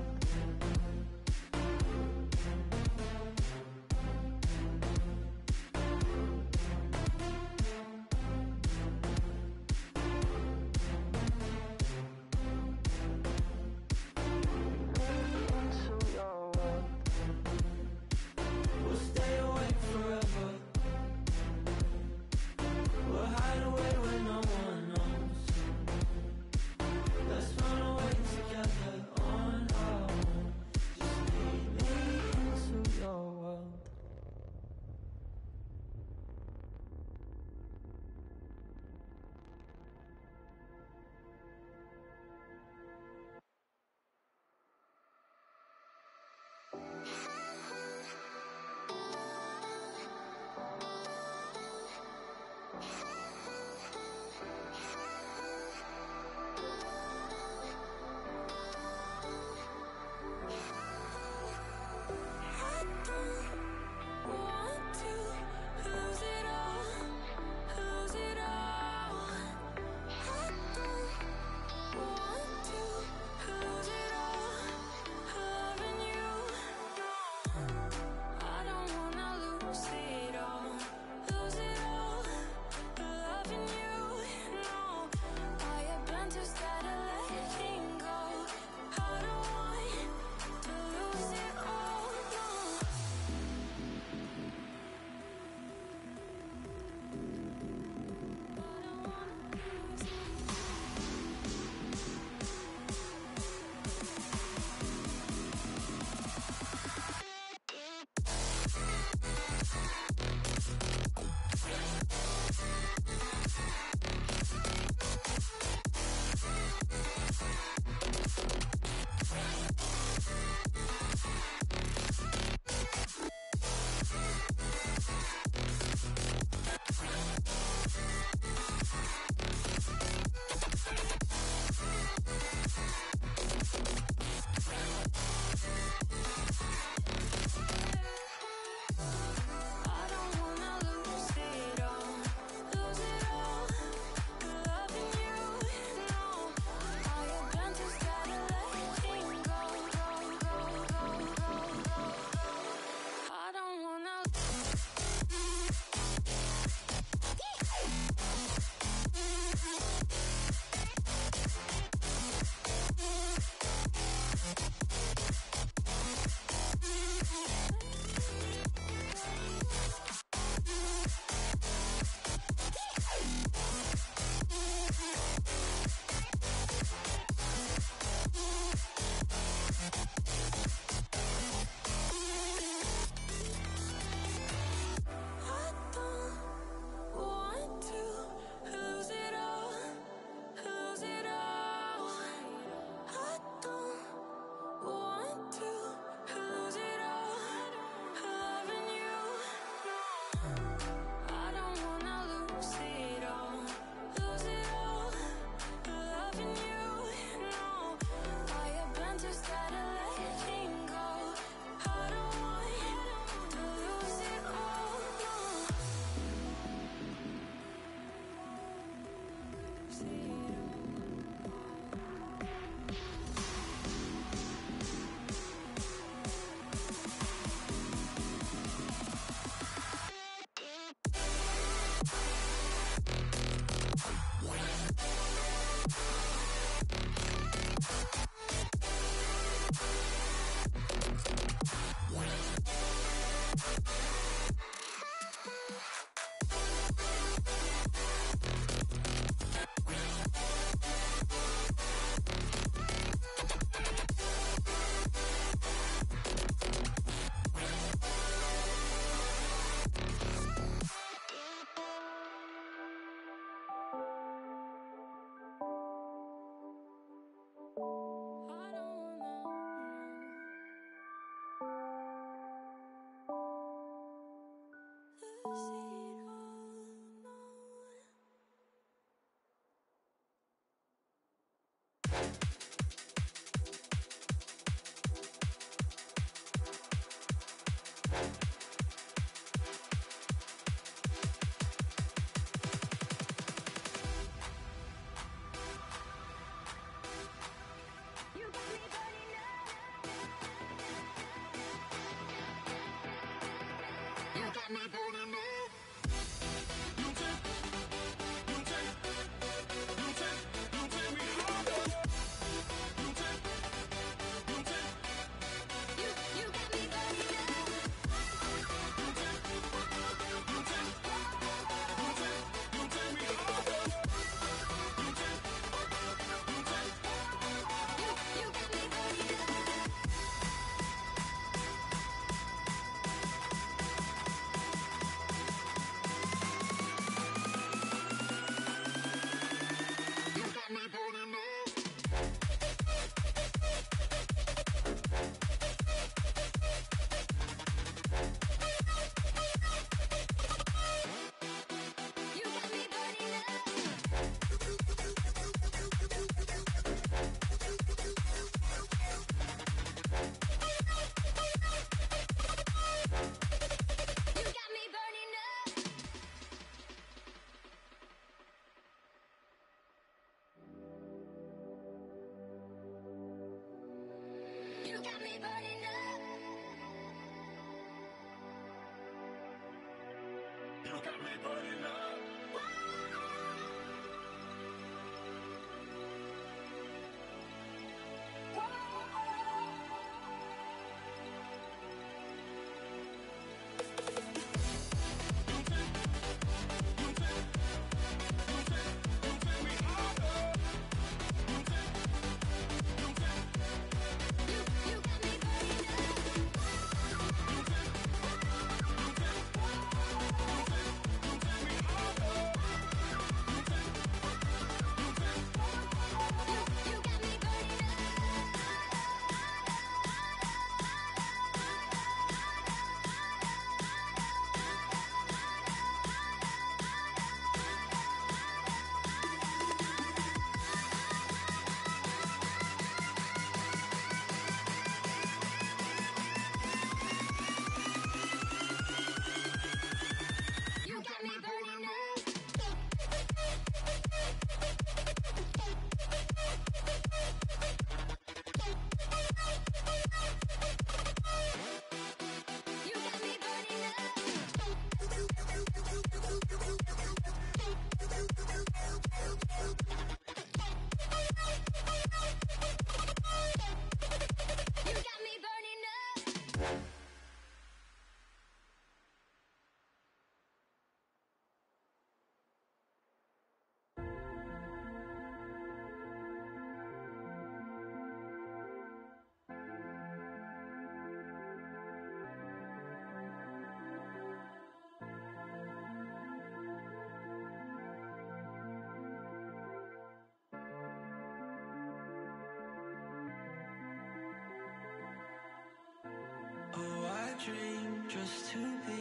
dream just to be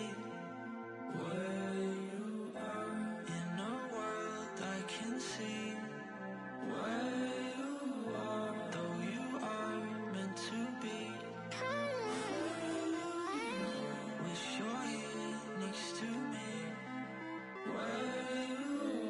where you are, in a world I can see where you are, though you are meant to be. Wish you're here next to me, where you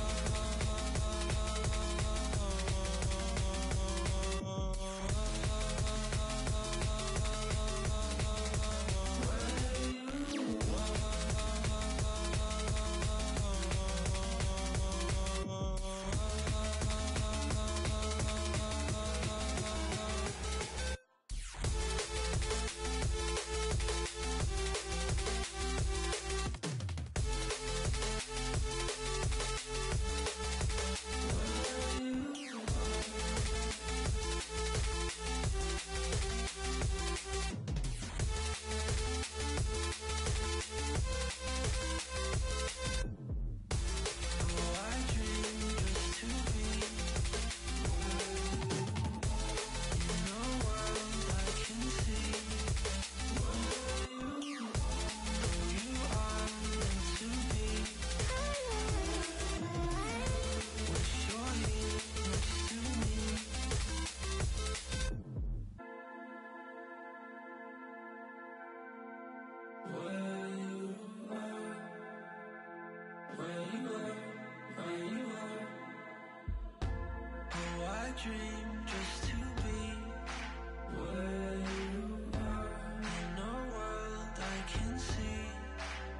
dream just to be where you are, in a world I can see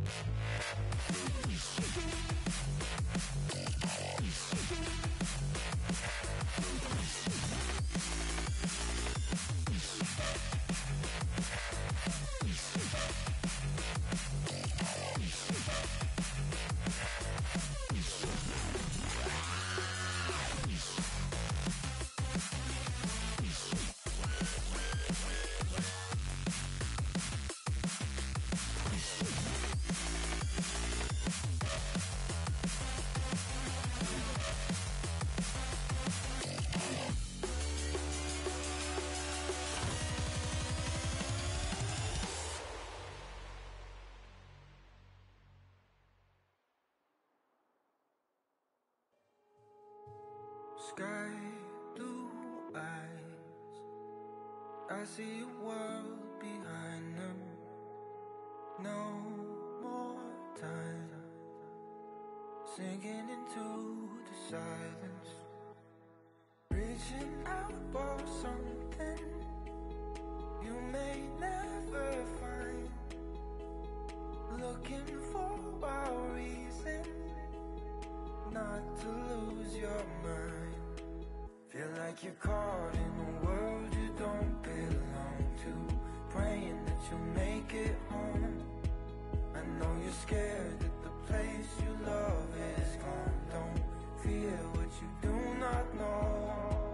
Sky blue eyes, I see a world behind them. No more time, sinking into the silence, reaching out for something you may never find, looking for a reason not to lose your mind. Feel like you're caught in a world you don't belong to, praying that you'll make it home. I know you're scared that the place you love is gone. Don't fear what you do not know.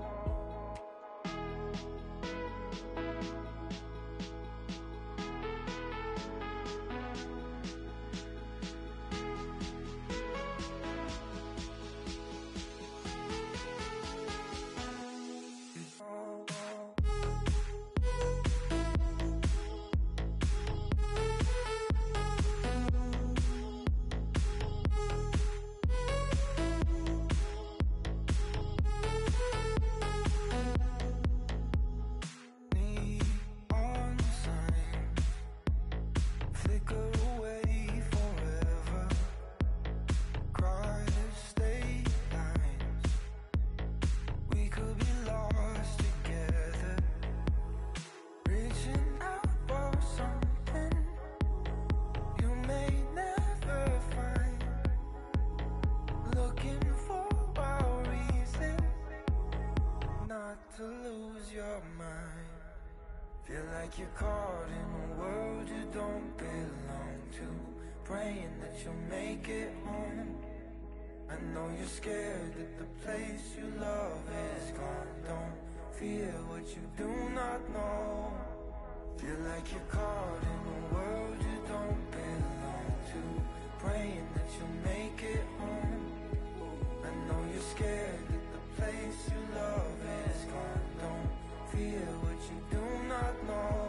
To lose your mind. Feel like you're caught in a world you don't belong to, praying that you'll make it home. I know you're scared that the place you love is gone. Don't fear what you do not know. Feel like you're caught in a world you don't belong to, praying that you'll make it home. I know you're scared that the place you love is gone. Don't fear what you do not know.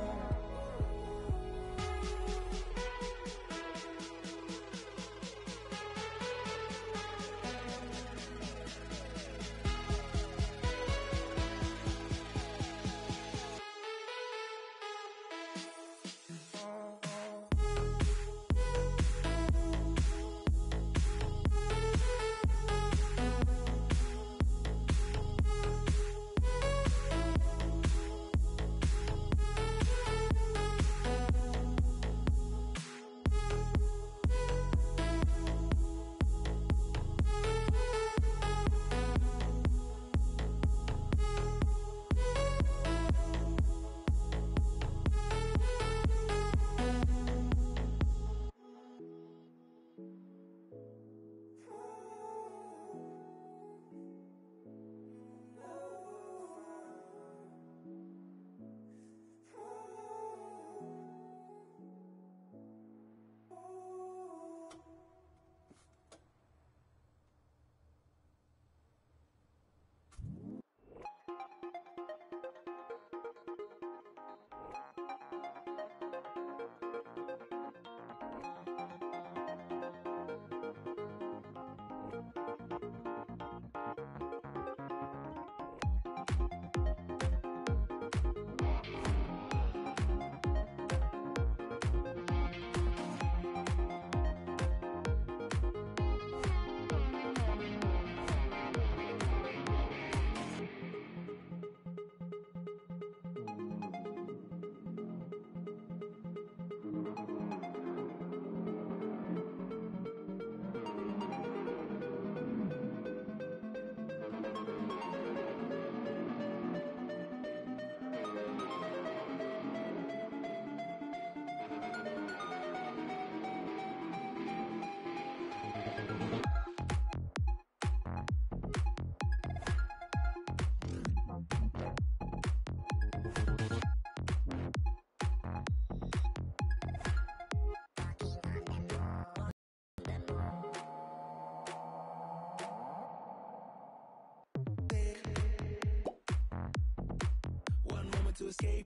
escape.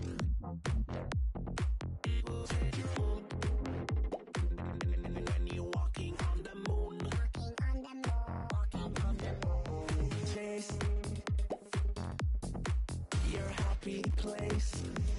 When you're walking on the moon, walking on the moon, chase your happy place.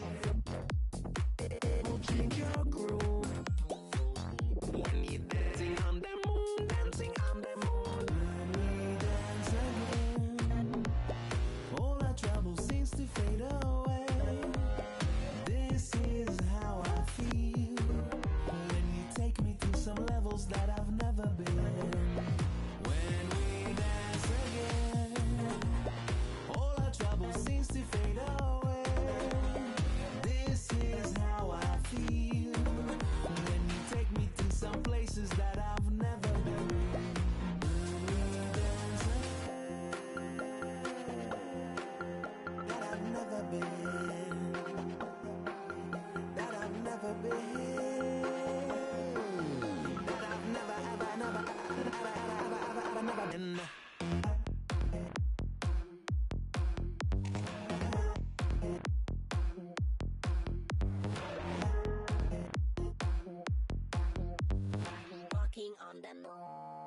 It will change your groove when you're dancing on the moon, dancing on the moon. When we dance again, all our trouble seems to fade away. This is how I feel when you take me to some levels that I've never been. When we dance again, all our trouble seems to fade away. This is how I feel when you take me to some places that I've never been. When we dance again, that I've never been, that I've never been, that I've never, ever, never, ever, never been. Walking on the moon.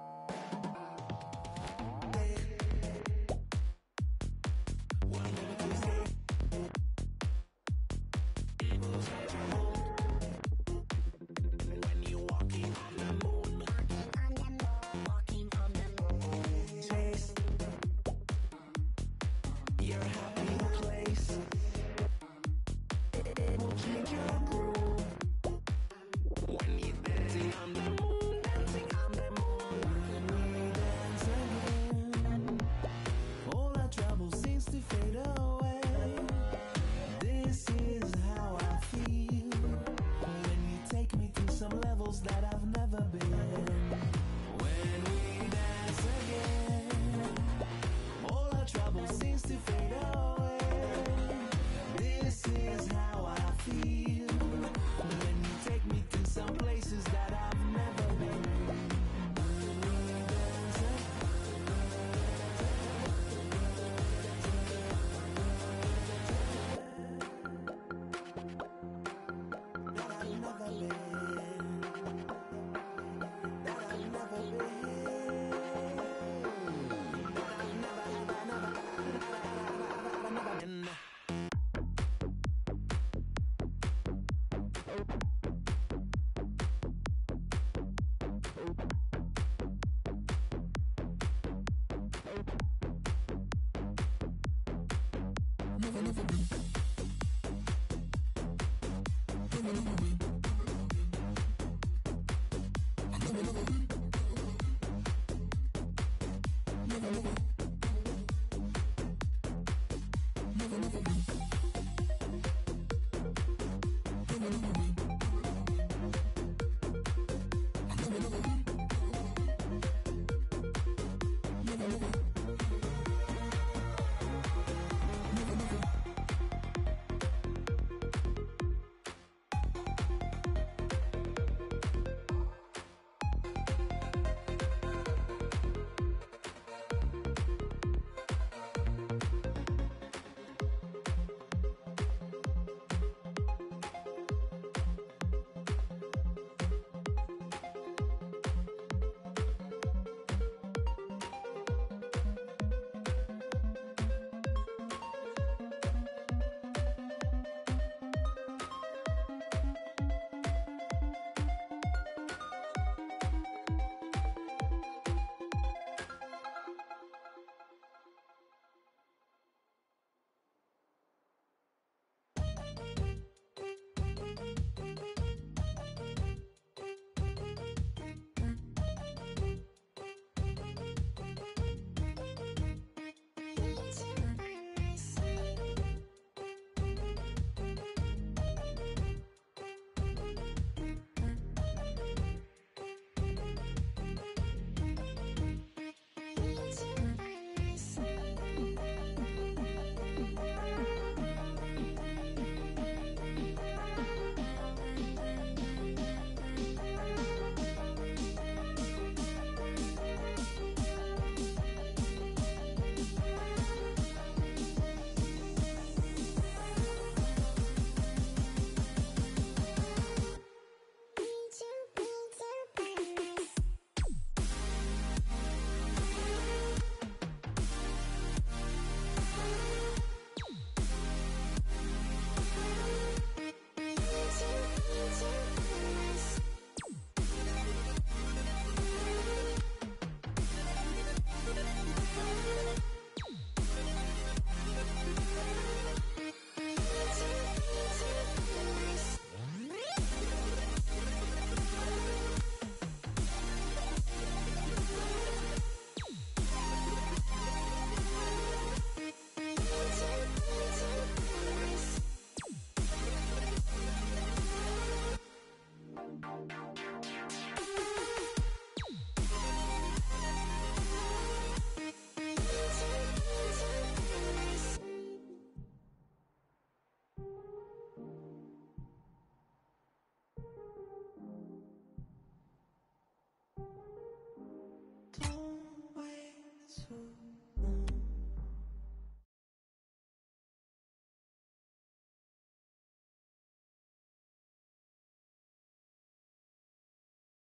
When you're walking on the moon, Walking on the moon. chase your happy place. It will change your groove when you're dancing on the moon, dancing on the moon. When we dance again, all our trouble seems to fade away. This is how I feel when you take me to some levels that I've never been. When we dance again, all our trouble seems to fade away. This is how I feel when you take me to some places that I've never been. When we dance that I've never been, that I've never been, that I've never, ever, never, never been. Never been.